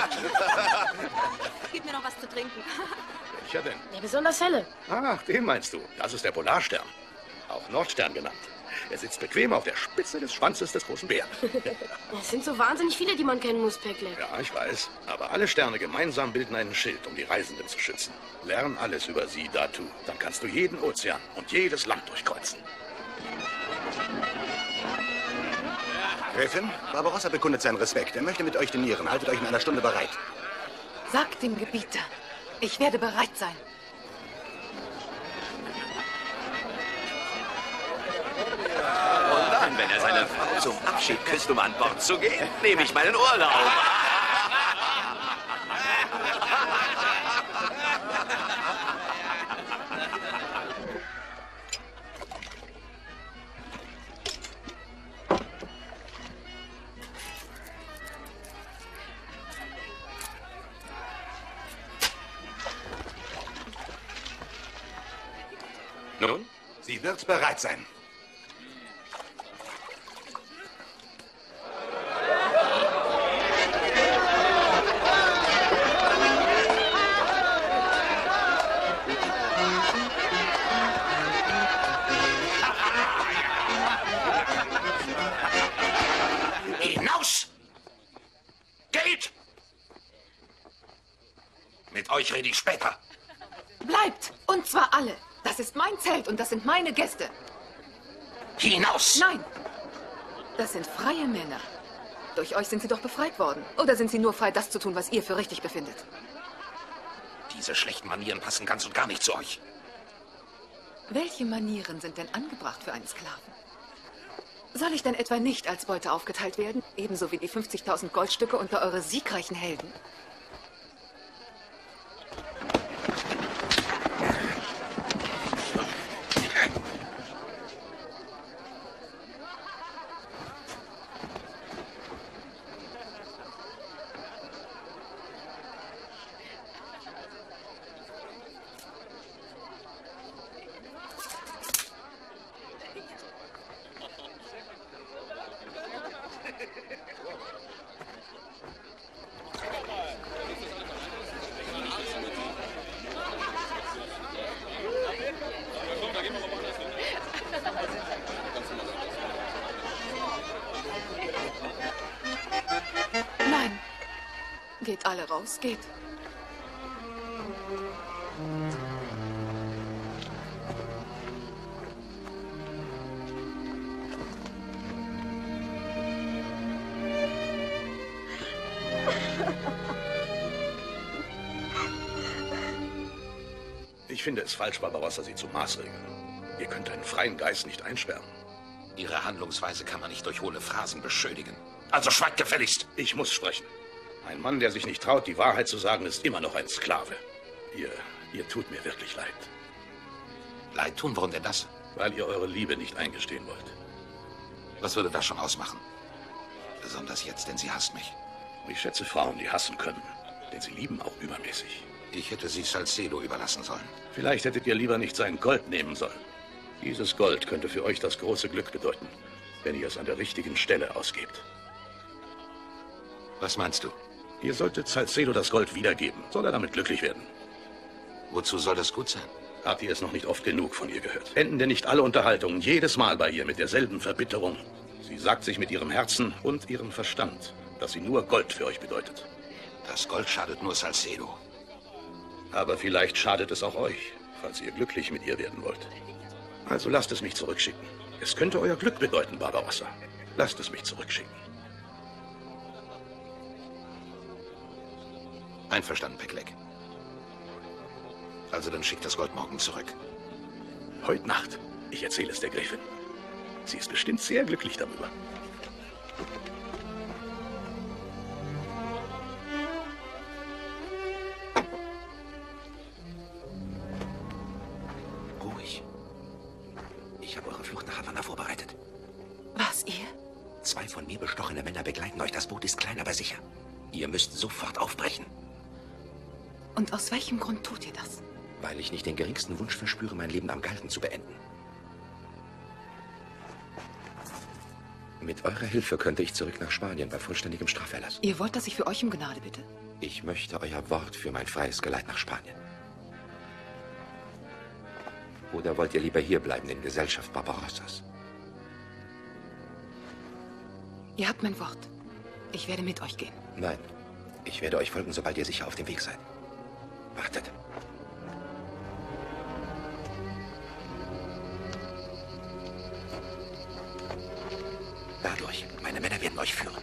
Gib mir noch was zu trinken. Welcher denn? Der besonders helle. Ach, den meinst du. Das ist der Polarstern. Auch Nordstern genannt. Er sitzt bequem auf der Spitze des Schwanzes des großen Bären. Es sind so wahnsinnig viele, die man kennen muss, Päckle. Ja, ich weiß. Aber alle Sterne gemeinsam bilden einen Schild, um die Reisenden zu schützen. Lern alles über sie, Datu. Dann kannst du jeden Ozean und jedes Land durchkreuzen. Gräfin, Barbarossa bekundet seinen Respekt. Er möchte mit euch dinieren. Haltet euch in einer Stunde bereit. Sagt dem Gebieter, ich werde bereit sein. Und dann, wenn er seine Frau zum Abschied küsst, um an Bord zu gehen, nehme ich meinen Urlaub. Nun? Sie wird bereit sein. Hinaus! Geht! Mit euch rede ich später. Bleibt! Und zwar alle. Das ist mein Zelt und das sind meine Gäste. Hinaus! Nein! Das sind freie Männer. Durch euch sind sie doch befreit worden. Oder sind sie nur frei, das zu tun, was ihr für richtig befindet? Diese schlechten Manieren passen ganz und gar nicht zu euch. Welche Manieren sind denn angebracht für einen Sklaven? Soll ich denn etwa nicht als Beute aufgeteilt werden? Ebenso wie die fünfzigtausend Goldstücke unter eure siegreichen Helden? Nein. Geht alle raus, geht. finde es falsch, Barbarossa, Sie zu maßregeln. Ihr könnt einen freien Geist nicht einsperren. Ihre Handlungsweise kann man nicht durch hohle Phrasen beschönigen. Also schweigt gefälligst. Ich muss sprechen. Ein Mann, der sich nicht traut, die Wahrheit zu sagen, ist immer noch ein Sklave. Ihr, ihr tut mir wirklich leid. Leid tun? Warum denn das? Weil ihr eure Liebe nicht eingestehen wollt. Was würde das schon ausmachen? Besonders jetzt, denn sie hasst mich. Ich schätze Frauen, die hassen können. Denn sie lieben auch übermäßig. Ich hätte sie Salcedo überlassen sollen. Vielleicht hättet ihr lieber nicht sein Gold nehmen sollen. Dieses Gold könnte für euch das große Glück bedeuten, wenn ihr es an der richtigen Stelle ausgebt. Was meinst du? Ihr solltet Salcedo das Gold wiedergeben. Soll er damit glücklich werden? Wozu soll das gut sein? Habt ihr es noch nicht oft genug von ihr gehört? Enden denn nicht alle Unterhaltungen jedes Mal bei ihr mit derselben Verbitterung? Sie sagt sich mit ihrem Herzen und ihrem Verstand, dass sie nur Gold für euch bedeutet. Das Gold schadet nur Salcedo. Aber vielleicht schadet es auch euch, falls ihr glücklich mit ihr werden wollt. Also lasst es mich zurückschicken. Es könnte euer Glück bedeuten, Barbarossa. Lasst es mich zurückschicken. Einverstanden, Pecklek. Also dann schickt das Gold morgen zurück. Heute Nacht. Ich erzähle es der Gräfin. Sie ist bestimmt sehr glücklich darüber. Ruhig. Ich habe eure Flucht nach Havanna vorbereitet. Was, ihr? Zwei von mir bestochene Männer begleiten euch. Das Boot ist klein, aber sicher. Ihr müsst sofort aufbrechen. Und aus welchem Grund tut ihr das? Weil ich nicht den geringsten Wunsch verspüre, mein Leben am Galgen zu beenden. Mit eurer Hilfe könnte ich zurück nach Spanien bei vollständigem Straferlass. Ihr wollt, dass ich für euch um Gnade bitte? Ich möchte euer Wort für mein freies Geleit nach Spanien. Oder wollt ihr lieber hierbleiben in Gesellschaft Barbarossas? Ihr habt mein Wort. Ich werde mit euch gehen. Nein. Ich werde euch folgen, sobald ihr sicher auf dem Weg seid. Wartet. Dadurch. Meine Männer werden euch führen.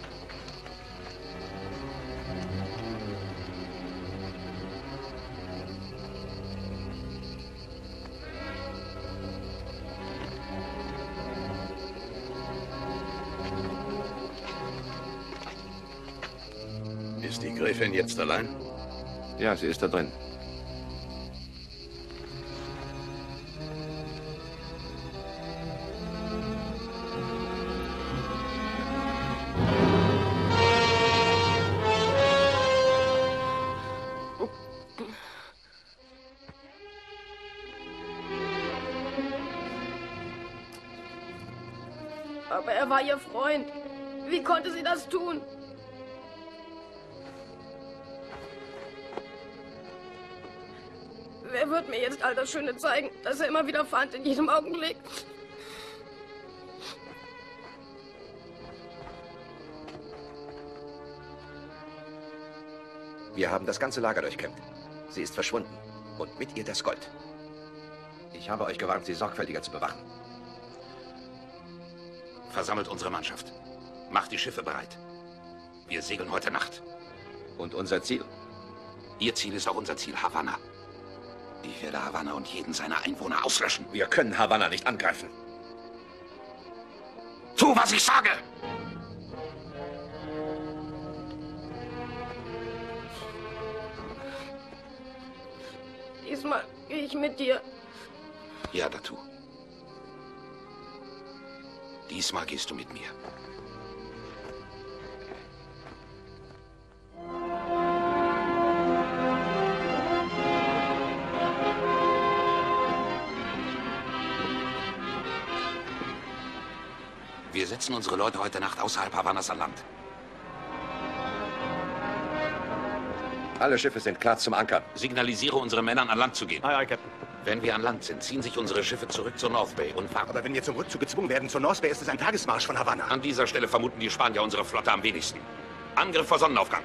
Ist die Gräfin jetzt allein? Ja, sie ist da drin. Aber er war ihr Freund. Wie konnte sie das tun? Wer wird mir jetzt all das Schöne zeigen, das er immer wieder fand in jedem Augenblick? Wir haben das ganze Lager durchkämmt. Sie ist verschwunden. Und mit ihr das Gold. Ich habe euch gewarnt, sie sorgfältiger zu bewachen. Versammelt unsere Mannschaft. Macht die Schiffe bereit. Wir segeln heute Nacht. Und unser Ziel? Ihr Ziel ist auch unser Ziel, Havanna. Ich werde Havanna und jeden seiner Einwohner auslöschen. Wir können Havanna nicht angreifen. Tu, was ich sage! Diesmal gehe ich mit dir. Ja, Datu. Diesmal gehst du mit mir. Wir setzen unsere Leute heute Nacht außerhalb Havannas an Land. Alle Schiffe sind klar zum Ankern. Signalisiere unseren Männern, an Land zu gehen. Aye, aye, Captain. Wenn wir an Land sind, ziehen sich unsere Schiffe zurück zur North Bay und warten. Aber wenn wir zum Rückzug gezwungen werden zur North Bay, ist es ein Tagesmarsch von Havanna. An dieser Stelle vermuten die Spanier unsere Flotte am wenigsten. Angriff vor Sonnenaufgang.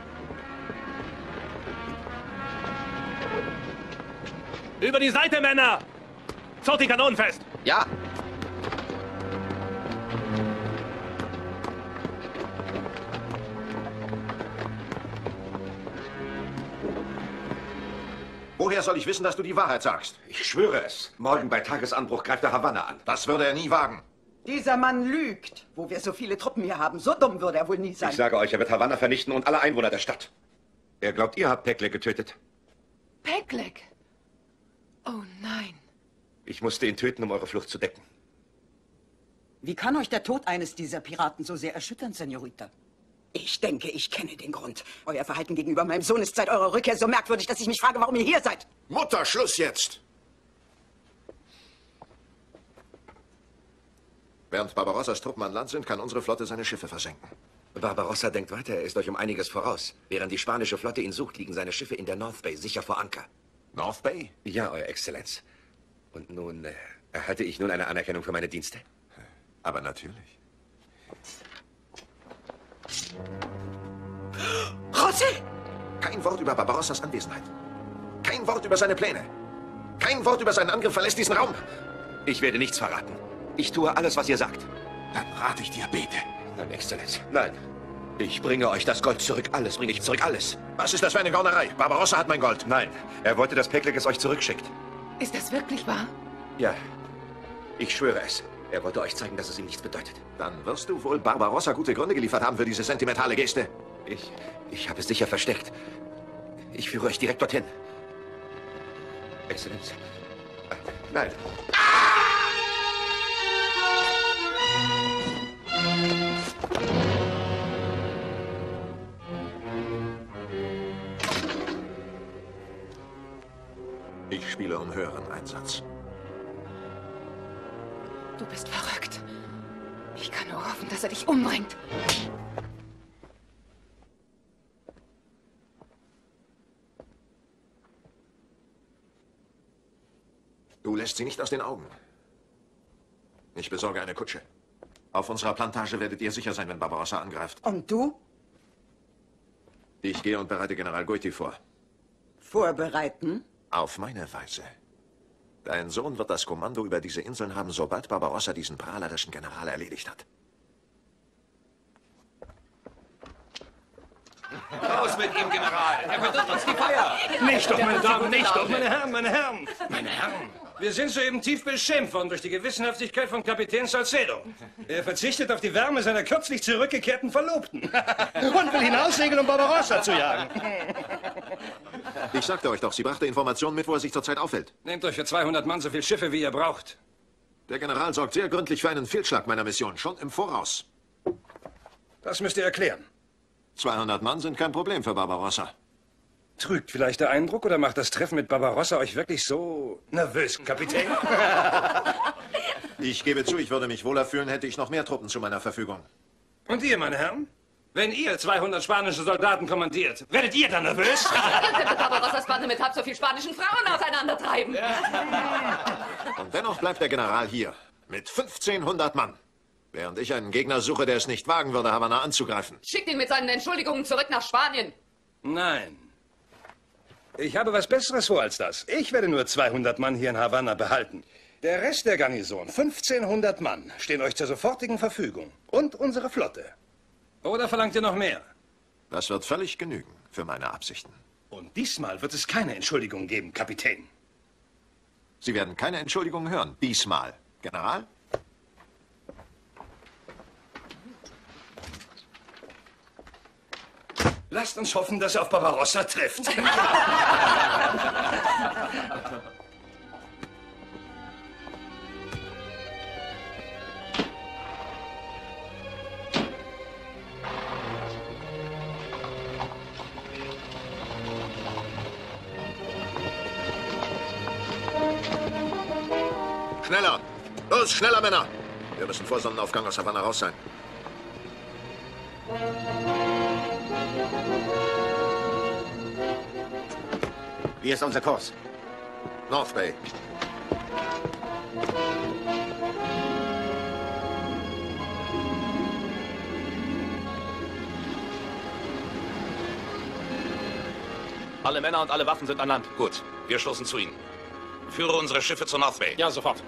Über die Seite, Männer! Zort die Kanonen fest! Ja! Woher soll ich wissen, dass du die Wahrheit sagst? Ich schwöre es. Morgen bei Tagesanbruch greift er Havanna an. Das würde er nie wagen. Dieser Mann lügt. Wo wir so viele Truppen hier haben, so dumm würde er wohl nie sein. Ich sage euch, er wird Havanna vernichten und alle Einwohner der Stadt. Er glaubt, ihr habt Peklek getötet. Peklek? Oh nein. Ich musste ihn töten, um eure Flucht zu decken. Wie kann euch der Tod eines dieser Piraten so sehr erschüttern, Senorita? Ich denke, ich kenne den Grund. Euer Verhalten gegenüber meinem Sohn ist seit eurer Rückkehr so merkwürdig, dass ich mich frage, warum ihr hier seid. Mutter, Schluss jetzt! Während Barbarossas Truppen an Land sind, kann unsere Flotte seine Schiffe versenken. Barbarossa denkt weiter, er ist euch um einiges voraus. Während die spanische Flotte ihn sucht, liegen seine Schiffe in der North Bay sicher vor Anker. North Bay? Ja, Euer Exzellenz. Und nun äh, erhalte ich nun eine Anerkennung für meine Dienste? Aber natürlich. José! Kein Wort über Barbarossas Anwesenheit. Kein Wort über seine Pläne. Kein Wort über seinen Angriff verlässt diesen Raum. Ich werde nichts verraten. Ich tue alles, was ihr sagt. Dann rate ich dir, bete. Nein, Exzellenz, nein. Ich bringe euch das Gold zurück. Alles bringe ich zurück, alles. Was ist das für eine Gaunerei? Barbarossa hat mein Gold. Nein, er wollte, dass Peklek es euch zurückschickt. Ist das wirklich wahr? Ja, ich schwöre es. Er wollte euch zeigen, dass es ihm nichts bedeutet. Dann wirst du wohl Barbarossa gute Gründe geliefert haben für diese sentimentale Geste. Ich, ich habe es sicher versteckt. Ich führe euch direkt dorthin. Exzellenz. Nein. Ich spiele um höheren Einsatz. Du bist verrückt. Ich kann nur hoffen, dass er dich umbringt. Du lässt sie nicht aus den Augen. Ich besorge eine Kutsche. Auf unserer Plantage werdet ihr sicher sein, wenn Barbarossa angreift. Und du? Ich gehe und bereite General Goiti vor. Vorbereiten? Auf meine Weise. Dein Sohn wird das Kommando über diese Inseln haben, sobald Barbarossa diesen prahlerischen General erledigt hat. Raus mit ihm, General! Er verdirbt uns die Feier! Nicht doch, meine Damen, nicht doch, meine Herren, meine Herren! Meine Herren, wir sind soeben tief beschämt worden durch die Gewissenhaftigkeit von Kapitän Salcedo. Er verzichtet auf die Wärme seiner kürzlich zurückgekehrten Verlobten. Und will hinaussegeln, um Barbarossa zu jagen. Ich sagte euch doch, sie brachte Informationen mit, wo er sich zurzeit aufhält. Nehmt euch für zweihundert Mann so viel Schiffe, wie ihr braucht. Der General sorgt sehr gründlich für einen Fehlschlag meiner Mission, schon im Voraus. Das müsst ihr erklären. zweihundert Mann sind kein Problem für Barbarossa. Trügt vielleicht der Eindruck oder macht das Treffen mit Barbarossa euch wirklich so nervös, Kapitän? Ich gebe zu, ich würde mich wohler fühlen, hätte ich noch mehr Truppen zu meiner Verfügung. Und ihr, meine Herren? Wenn ihr zweihundert spanische Soldaten kommandiert, werdet ihr dann nervös? Ihr könntet Barbarossas Bande mit halb so viel spanischen Frauen auseinandertreiben. Und dennoch bleibt der General hier, mit fünfzehnhundert Mann. Während ich einen Gegner suche, der es nicht wagen würde, Havanna anzugreifen. Schickt ihn mit seinen Entschuldigungen zurück nach Spanien. Nein. Ich habe was Besseres vor als das. Ich werde nur zweihundert Mann hier in Havanna behalten. Der Rest der Garnison, fünfzehnhundert Mann, stehen euch zur sofortigen Verfügung. Und unsere Flotte. Oder verlangt ihr noch mehr? Das wird völlig genügen für meine Absichten. Und diesmal wird es keine Entschuldigung geben, Kapitän. Sie werden keine Entschuldigung hören. Diesmal. General? Lasst uns hoffen, dass er auf Barbarossa trifft. Schneller! Los, schneller, Männer! Wir müssen vor Sonnenaufgang aus Havanna raus sein. Wie ist unser Kurs? North Bay. Alle Männer und alle Waffen sind an Land. Gut, wir stoßen zu ihnen. Führe unsere Schiffe zur North Bay. Ja, sofort.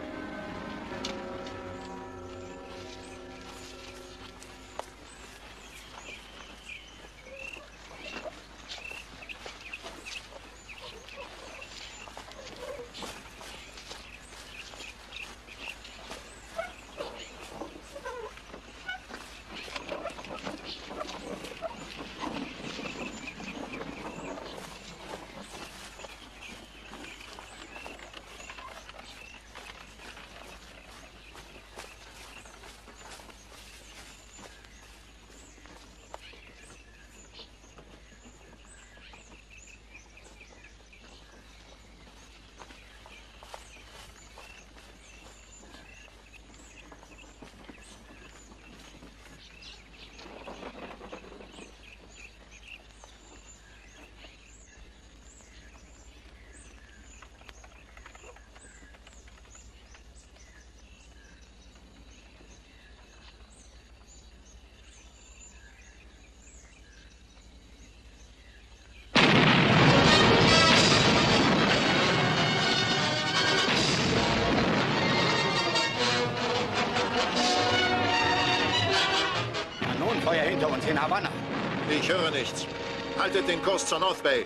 hinter uns in Havanna. Ich höre nichts. Haltet den Kurs zur North Bay.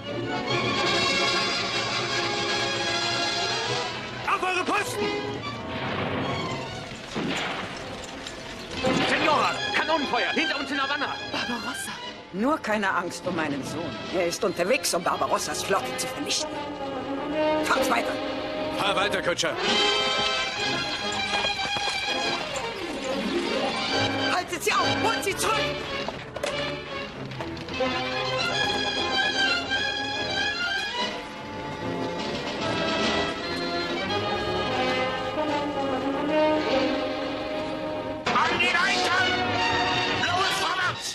Auf eure Posten! Senora, Kanonenfeuer, hinter uns in Havanna! Barbarossa! Nur keine Angst um meinen Sohn. Er ist unterwegs, um Barbarossas Flotte zu vernichten. Fahrt weiter! Fahr weiter, Kutscher. Haltet sie auf! Holt sie zurück! An die Leitern! Los, vorwärts!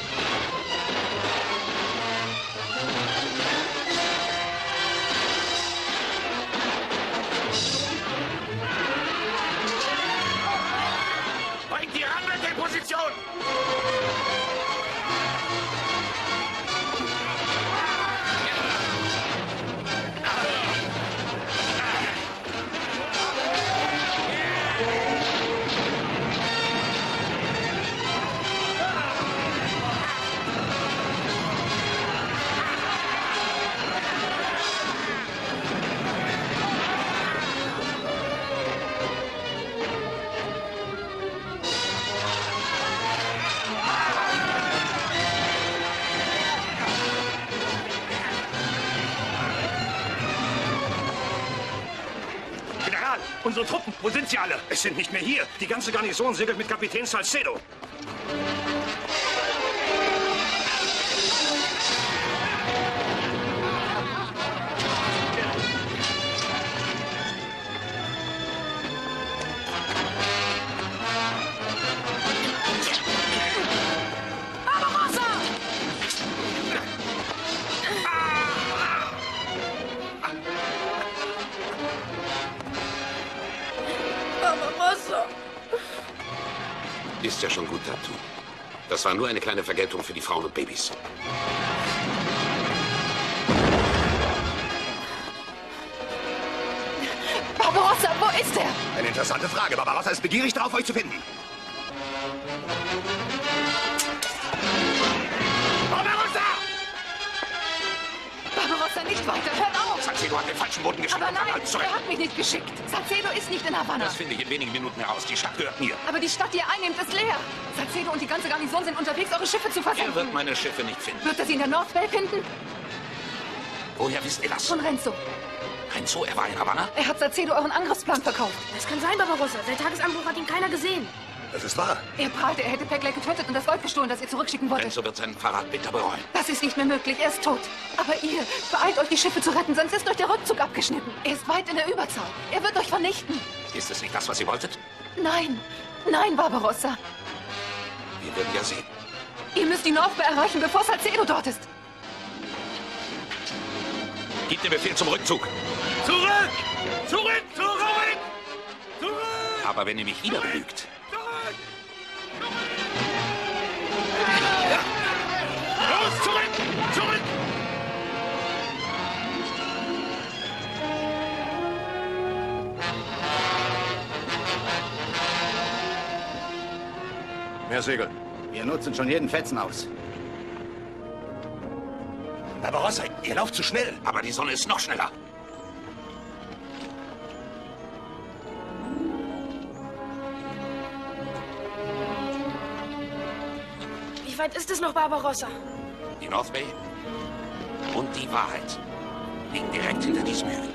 Bringt die Rampe in Position! General, unsere Truppen, wo sind sie alle? Es sind nicht mehr hier. Die ganze Garnison segelt mit Kapitän Salcedo. Barbarossa! Barbarossa! Ist ja schon gut, Tattoo. Das war nur eine kleine Vergeltung für die Frauen und Babys. Barbarossa, wo ist er? Eine interessante Frage. Barbarossa ist begierig darauf, euch zu finden. Barbarossa! Barbarossa, nicht weiter, hört auf! Salcedo hat den falschen Boden geschickt. Aber nein, Halt zurück. er hat mich nicht geschickt. Salcedo ist nicht in Havanna. Das finde ich in wenigen Minuten heraus. Die Stadt gehört mir. Aber die Stadt, die ihr einnehmt, ist leer. Salcedo und die ganze Garnison sind unterwegs, eure Schiffe zu Er versenken. wird meine Schiffe nicht finden. Wird er sie in der North Bay finden? Woher wisst ihr das? Von Renzo. Renzo, er war in Havanna? Er hat Salcedo euren Angriffsplan verkauft. Das kann sein, Barbarossa. Seit Tagesanbruch hat ihn keiner gesehen. Das ist wahr. Er prahlte, er hätte Pegler getötet und das Gold gestohlen, das ihr zurückschicken wolltet. Renzo wird seinen Verrat bitter bereuen. Das ist nicht mehr möglich, er ist tot. Aber ihr, beeilt euch, die Schiffe zu retten, sonst ist euch der Rückzug abgeschnitten. Er ist weit in der Überzahl. Er wird euch vernichten. Ist es nicht das, was ihr wolltet? Nein, nein, Barbarossa. Wir werden ja sehen. Ihr müsst die North Bay erreichen, bevor Salcedo dort ist. Gib den Befehl zum Rückzug. Zurück! Zurück! Zurück! Zurück! Aber wenn ihr mich wieder belügt, Los, zurück! Zurück! Mehr Segel. Wir nutzen schon jeden Fetzen aus. Barbarossa, ihr lauft zu schnell. Aber die Sonne ist noch schneller. Wie weit ist es noch, Barbarossa? Die North Bay und die Wahrheit liegen direkt hinter diesem Hügel.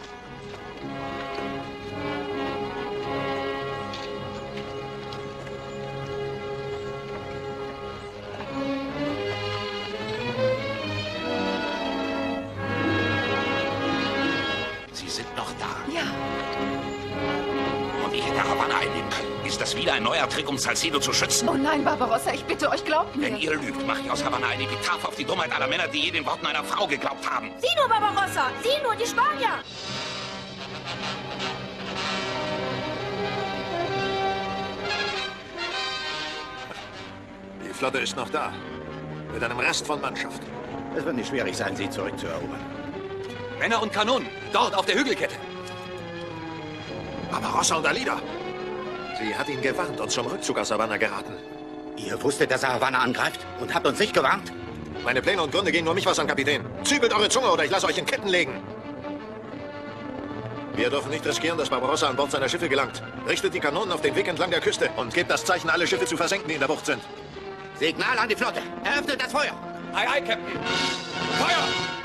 Sie sind noch da. Ja. Und ich hätte Havanna einnehmen können. Ist das wieder ein neuer Trick, um Salcedo zu schützen? Oh nein, Barbarossa, ich bitte euch, glaubt mir. Wenn ihr lügt, mache ich aus Havanna ein Epitaph auf die Dummheit aller Männer, die je den Worten einer Frau geglaubt haben. Sieh nur, Barbarossa! Sieh nur, die Spanier! Die Flotte ist noch da. Mit einem Rest von Mannschaft. Es wird nicht schwierig sein, sie zurückzuerobern. Männer und Kanonen, dort auf der Hügelkette. Barbarossa und Alida. Sie hat ihn gewarnt und zum Rückzug aus Havanna geraten. Ihr wusstet, dass er Havanna angreift und habt uns nicht gewarnt? Meine Pläne und Gründe gehen nur mich was an, Kapitän. Zügelt eure Zunge oder ich lasse euch in Ketten legen. Wir dürfen nicht riskieren, dass Barbarossa an Bord seiner Schiffe gelangt. Richtet die Kanonen auf den Weg entlang der Küste und gebt das Zeichen, alle Schiffe zu versenken, die in der Bucht sind. Signal an die Flotte. Eröffnet das Feuer. Aye, aye, Captain. Feuer!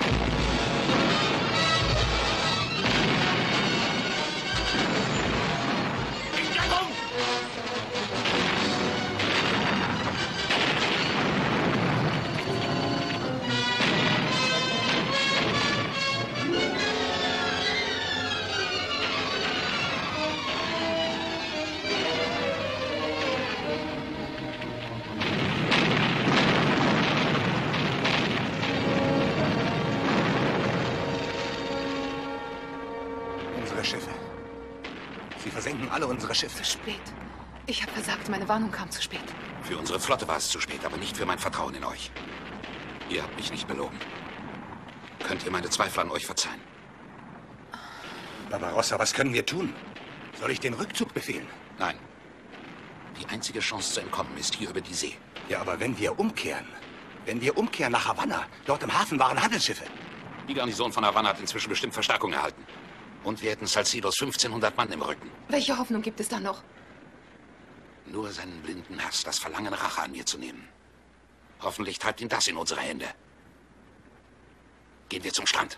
Alle unsere Schiffe. Zu spät. Ich habe versagt. Meine Warnung kam zu spät. Für unsere Flotte war es zu spät, aber nicht für mein Vertrauen in euch. Ihr habt mich nicht belogen. Könnt ihr meine Zweifel an euch verzeihen? Barbarossa, was können wir tun? Soll ich den Rückzug befehlen? Nein. Die einzige Chance zu entkommen ist hier über die See. Ja, aber wenn wir umkehren, wenn wir umkehren nach Havanna, dort im Hafen waren Handelsschiffe. Die Garnison von Havanna hat inzwischen bestimmt Verstärkung erhalten. Und wir hätten Salcidos fünfzehnhundert Mann im Rücken. Welche Hoffnung gibt es da noch? Nur seinen blinden Hass, das Verlangen, Rache an mir zu nehmen. Hoffentlich treibt ihn das in unsere Hände. Gehen wir zum Strand.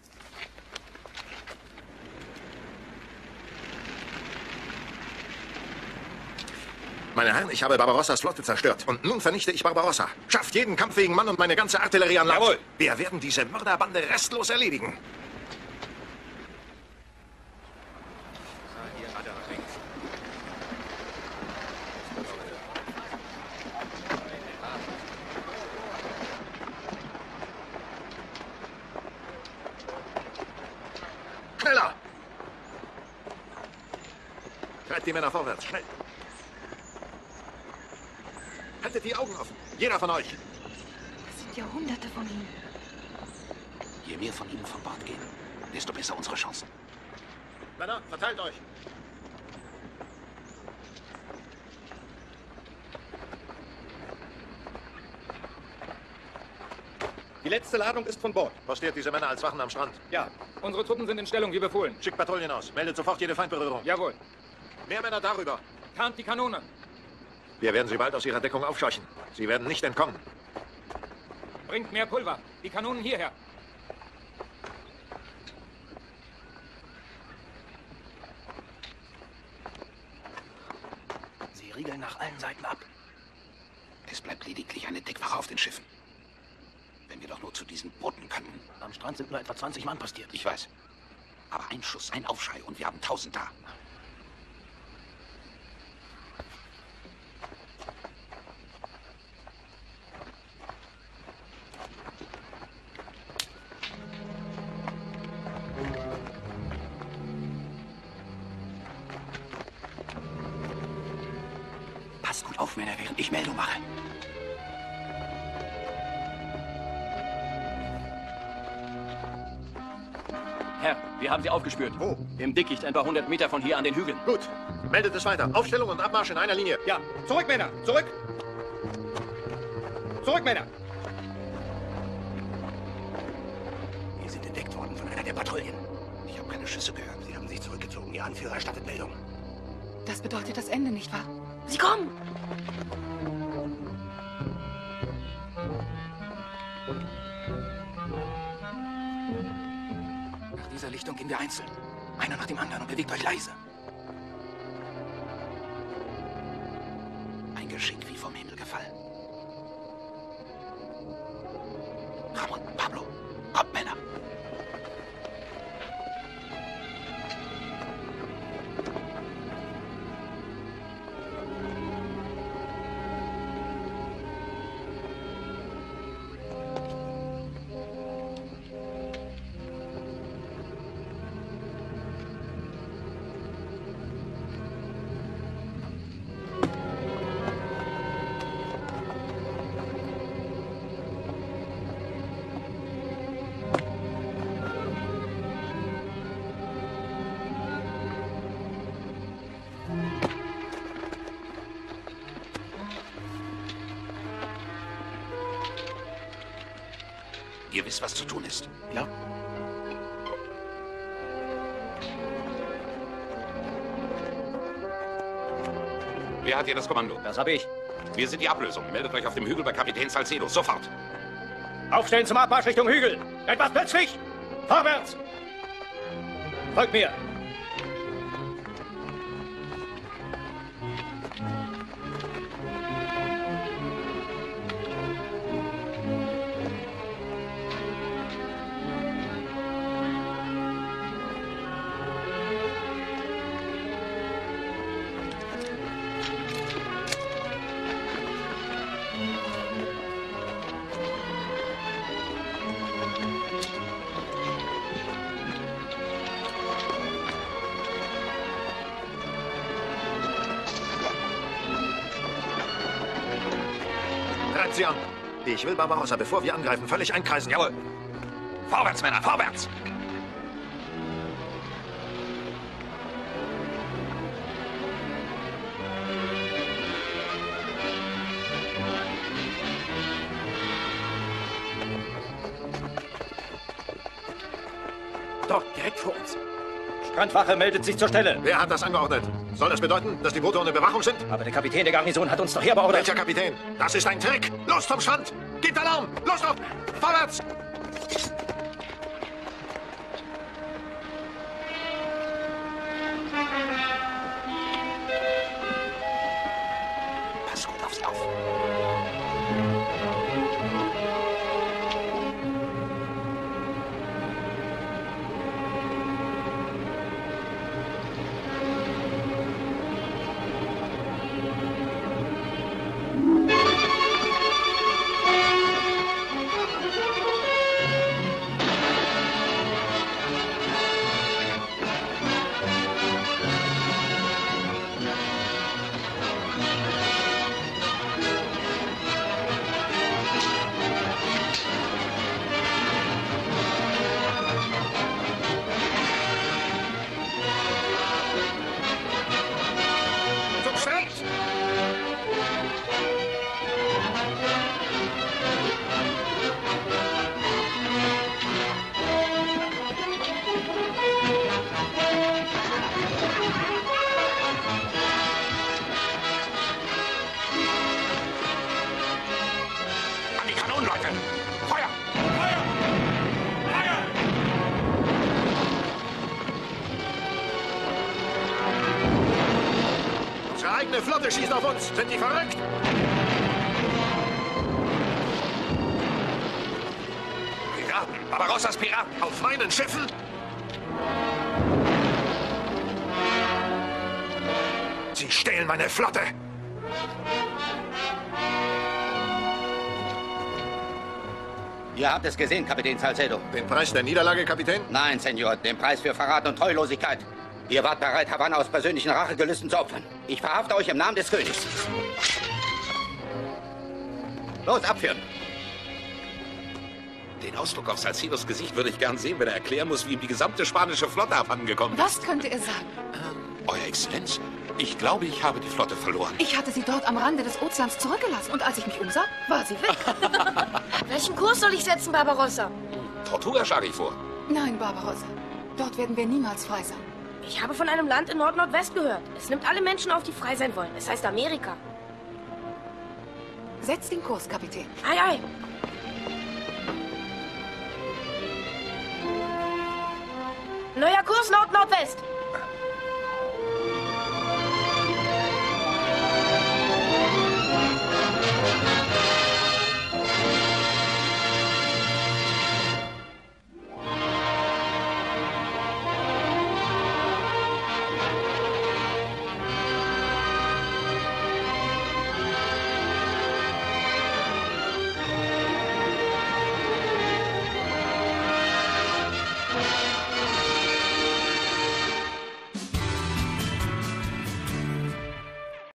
Meine Herren, ich habe Barbarossas Flotte zerstört. Und nun vernichte ich Barbarossa. Schafft jeden kampffähigen Mann und meine ganze Artillerie an Land. Jawohl. Wir werden diese Mörderbande restlos erledigen. Schneller! Treibt die Männer vorwärts, schnell! Haltet die Augen offen, jeder von euch! Das sind Jahrhunderte von ihnen. Je mehr von ihnen von Bord gehen, desto besser unsere Chancen. Männer, verteilt euch! Die letzte Ladung ist von Bord. Postiert diese Männer als Wachen am Strand. Ja, unsere Truppen sind in Stellung, wie befohlen. Schickt Patrouillen aus. Meldet sofort jede Feindberührung. Jawohl. Mehr Männer darüber. Tarnt die Kanone. Wir werden sie bald aus ihrer Deckung aufscheuchen. Sie werden nicht entkommen. Bringt mehr Pulver. Die Kanonen hierher. Sie riegeln nach allen Seiten ab. Es bleibt lediglich eine Deckwache auf den Schiffen. Wenn wir doch nur zu diesen Booten könnten. Am Strand sind nur etwa zwanzig Mann postiert. Ich weiß. Aber ein Schuss, ein Aufschrei und wir haben tausend da. Passt gut auf, Männer, während ich Meldung mache. Herr, wir haben sie aufgespürt. Wo? Im Dickicht, etwa hundert Meter von hier an den Hügeln. Gut. Meldet es weiter. Aufstellung und Abmarsch in einer Linie. Ja. Zurück, Männer. Zurück. Zurück, Männer. Wir sind entdeckt worden von einer der Patrouillen. Ich habe keine Schüsse gehört. Sie haben sich zurückgezogen. Ihr Anführer erstattet Meldung. Das bedeutet das Ende, nicht wahr? Sie kommen! Nach dieser Lichtung gehen wir einzeln. Einer nach dem anderen und bewegt euch leise. Ein Geschick wie vom Himmel gefallen. Ramon, Pablo, kommt, Männer. Ihr wisst, was zu tun ist. Ja. Wer hat hier das Kommando? Das habe ich. Wir sind die Ablösung. Meldet euch auf dem Hügel bei Kapitän Salcedo. Sofort. Aufstellen zum Abmarsch Richtung Hügel. Etwas plötzlich. Vorwärts. Folgt mir. Treibt sie an. Ich will Barbarossa, bevor wir angreifen, völlig einkreisen. Jawohl. Vorwärts, Männer, vorwärts! Dort, direkt vor uns. Strandwache meldet sich zur Stelle. Wer hat das angeordnet? Soll das bedeuten, dass die Boote ohne Bewachung sind? Aber der Kapitän der Garnison hat uns doch herbeordert. Welcher Kapitän? Das ist ein Trick! Los zum Strand! Gebt Alarm! Los auf! Vorwärts! Pass gut auf sie auf. Eine Flotte schießt auf uns. Sind die verrückt? Piraten! Barbarossas Piraten! Auf meinen Schiffen? Sie stehlen meine Flotte! Ihr habt es gesehen, Kapitän Salcedo. Den Preis der Niederlage, Kapitän? Nein, Senor, den Preis für Verrat und Treulosigkeit. Ihr wart bereit, Havanna aus persönlichen Rachegelüsten zu opfern. Ich verhafte euch im Namen des Königs. Los, abführen! Den Ausdruck auf Salcedos Gesicht würde ich gern sehen, wenn er erklären muss, wie ihm die gesamte spanische Flotte abhandengekommen ist. Was könnte er sagen? Ähm, Euer Exzellenz, ich glaube, ich habe die Flotte verloren. Ich hatte sie dort am Rande des Ozeans zurückgelassen und als ich mich umsah, war sie weg. Welchen Kurs soll ich setzen, Barbarossa? Tortuga schlage ich vor. Nein, Barbarossa. Dort werden wir niemals frei sein. Ich habe von einem Land in Nord-Nordwest gehört. Es nimmt alle Menschen auf, die frei sein wollen. Es heißt Amerika. Setz den Kurs, Kapitän. Ei, ei. Neuer Kurs Nord-Nordwest.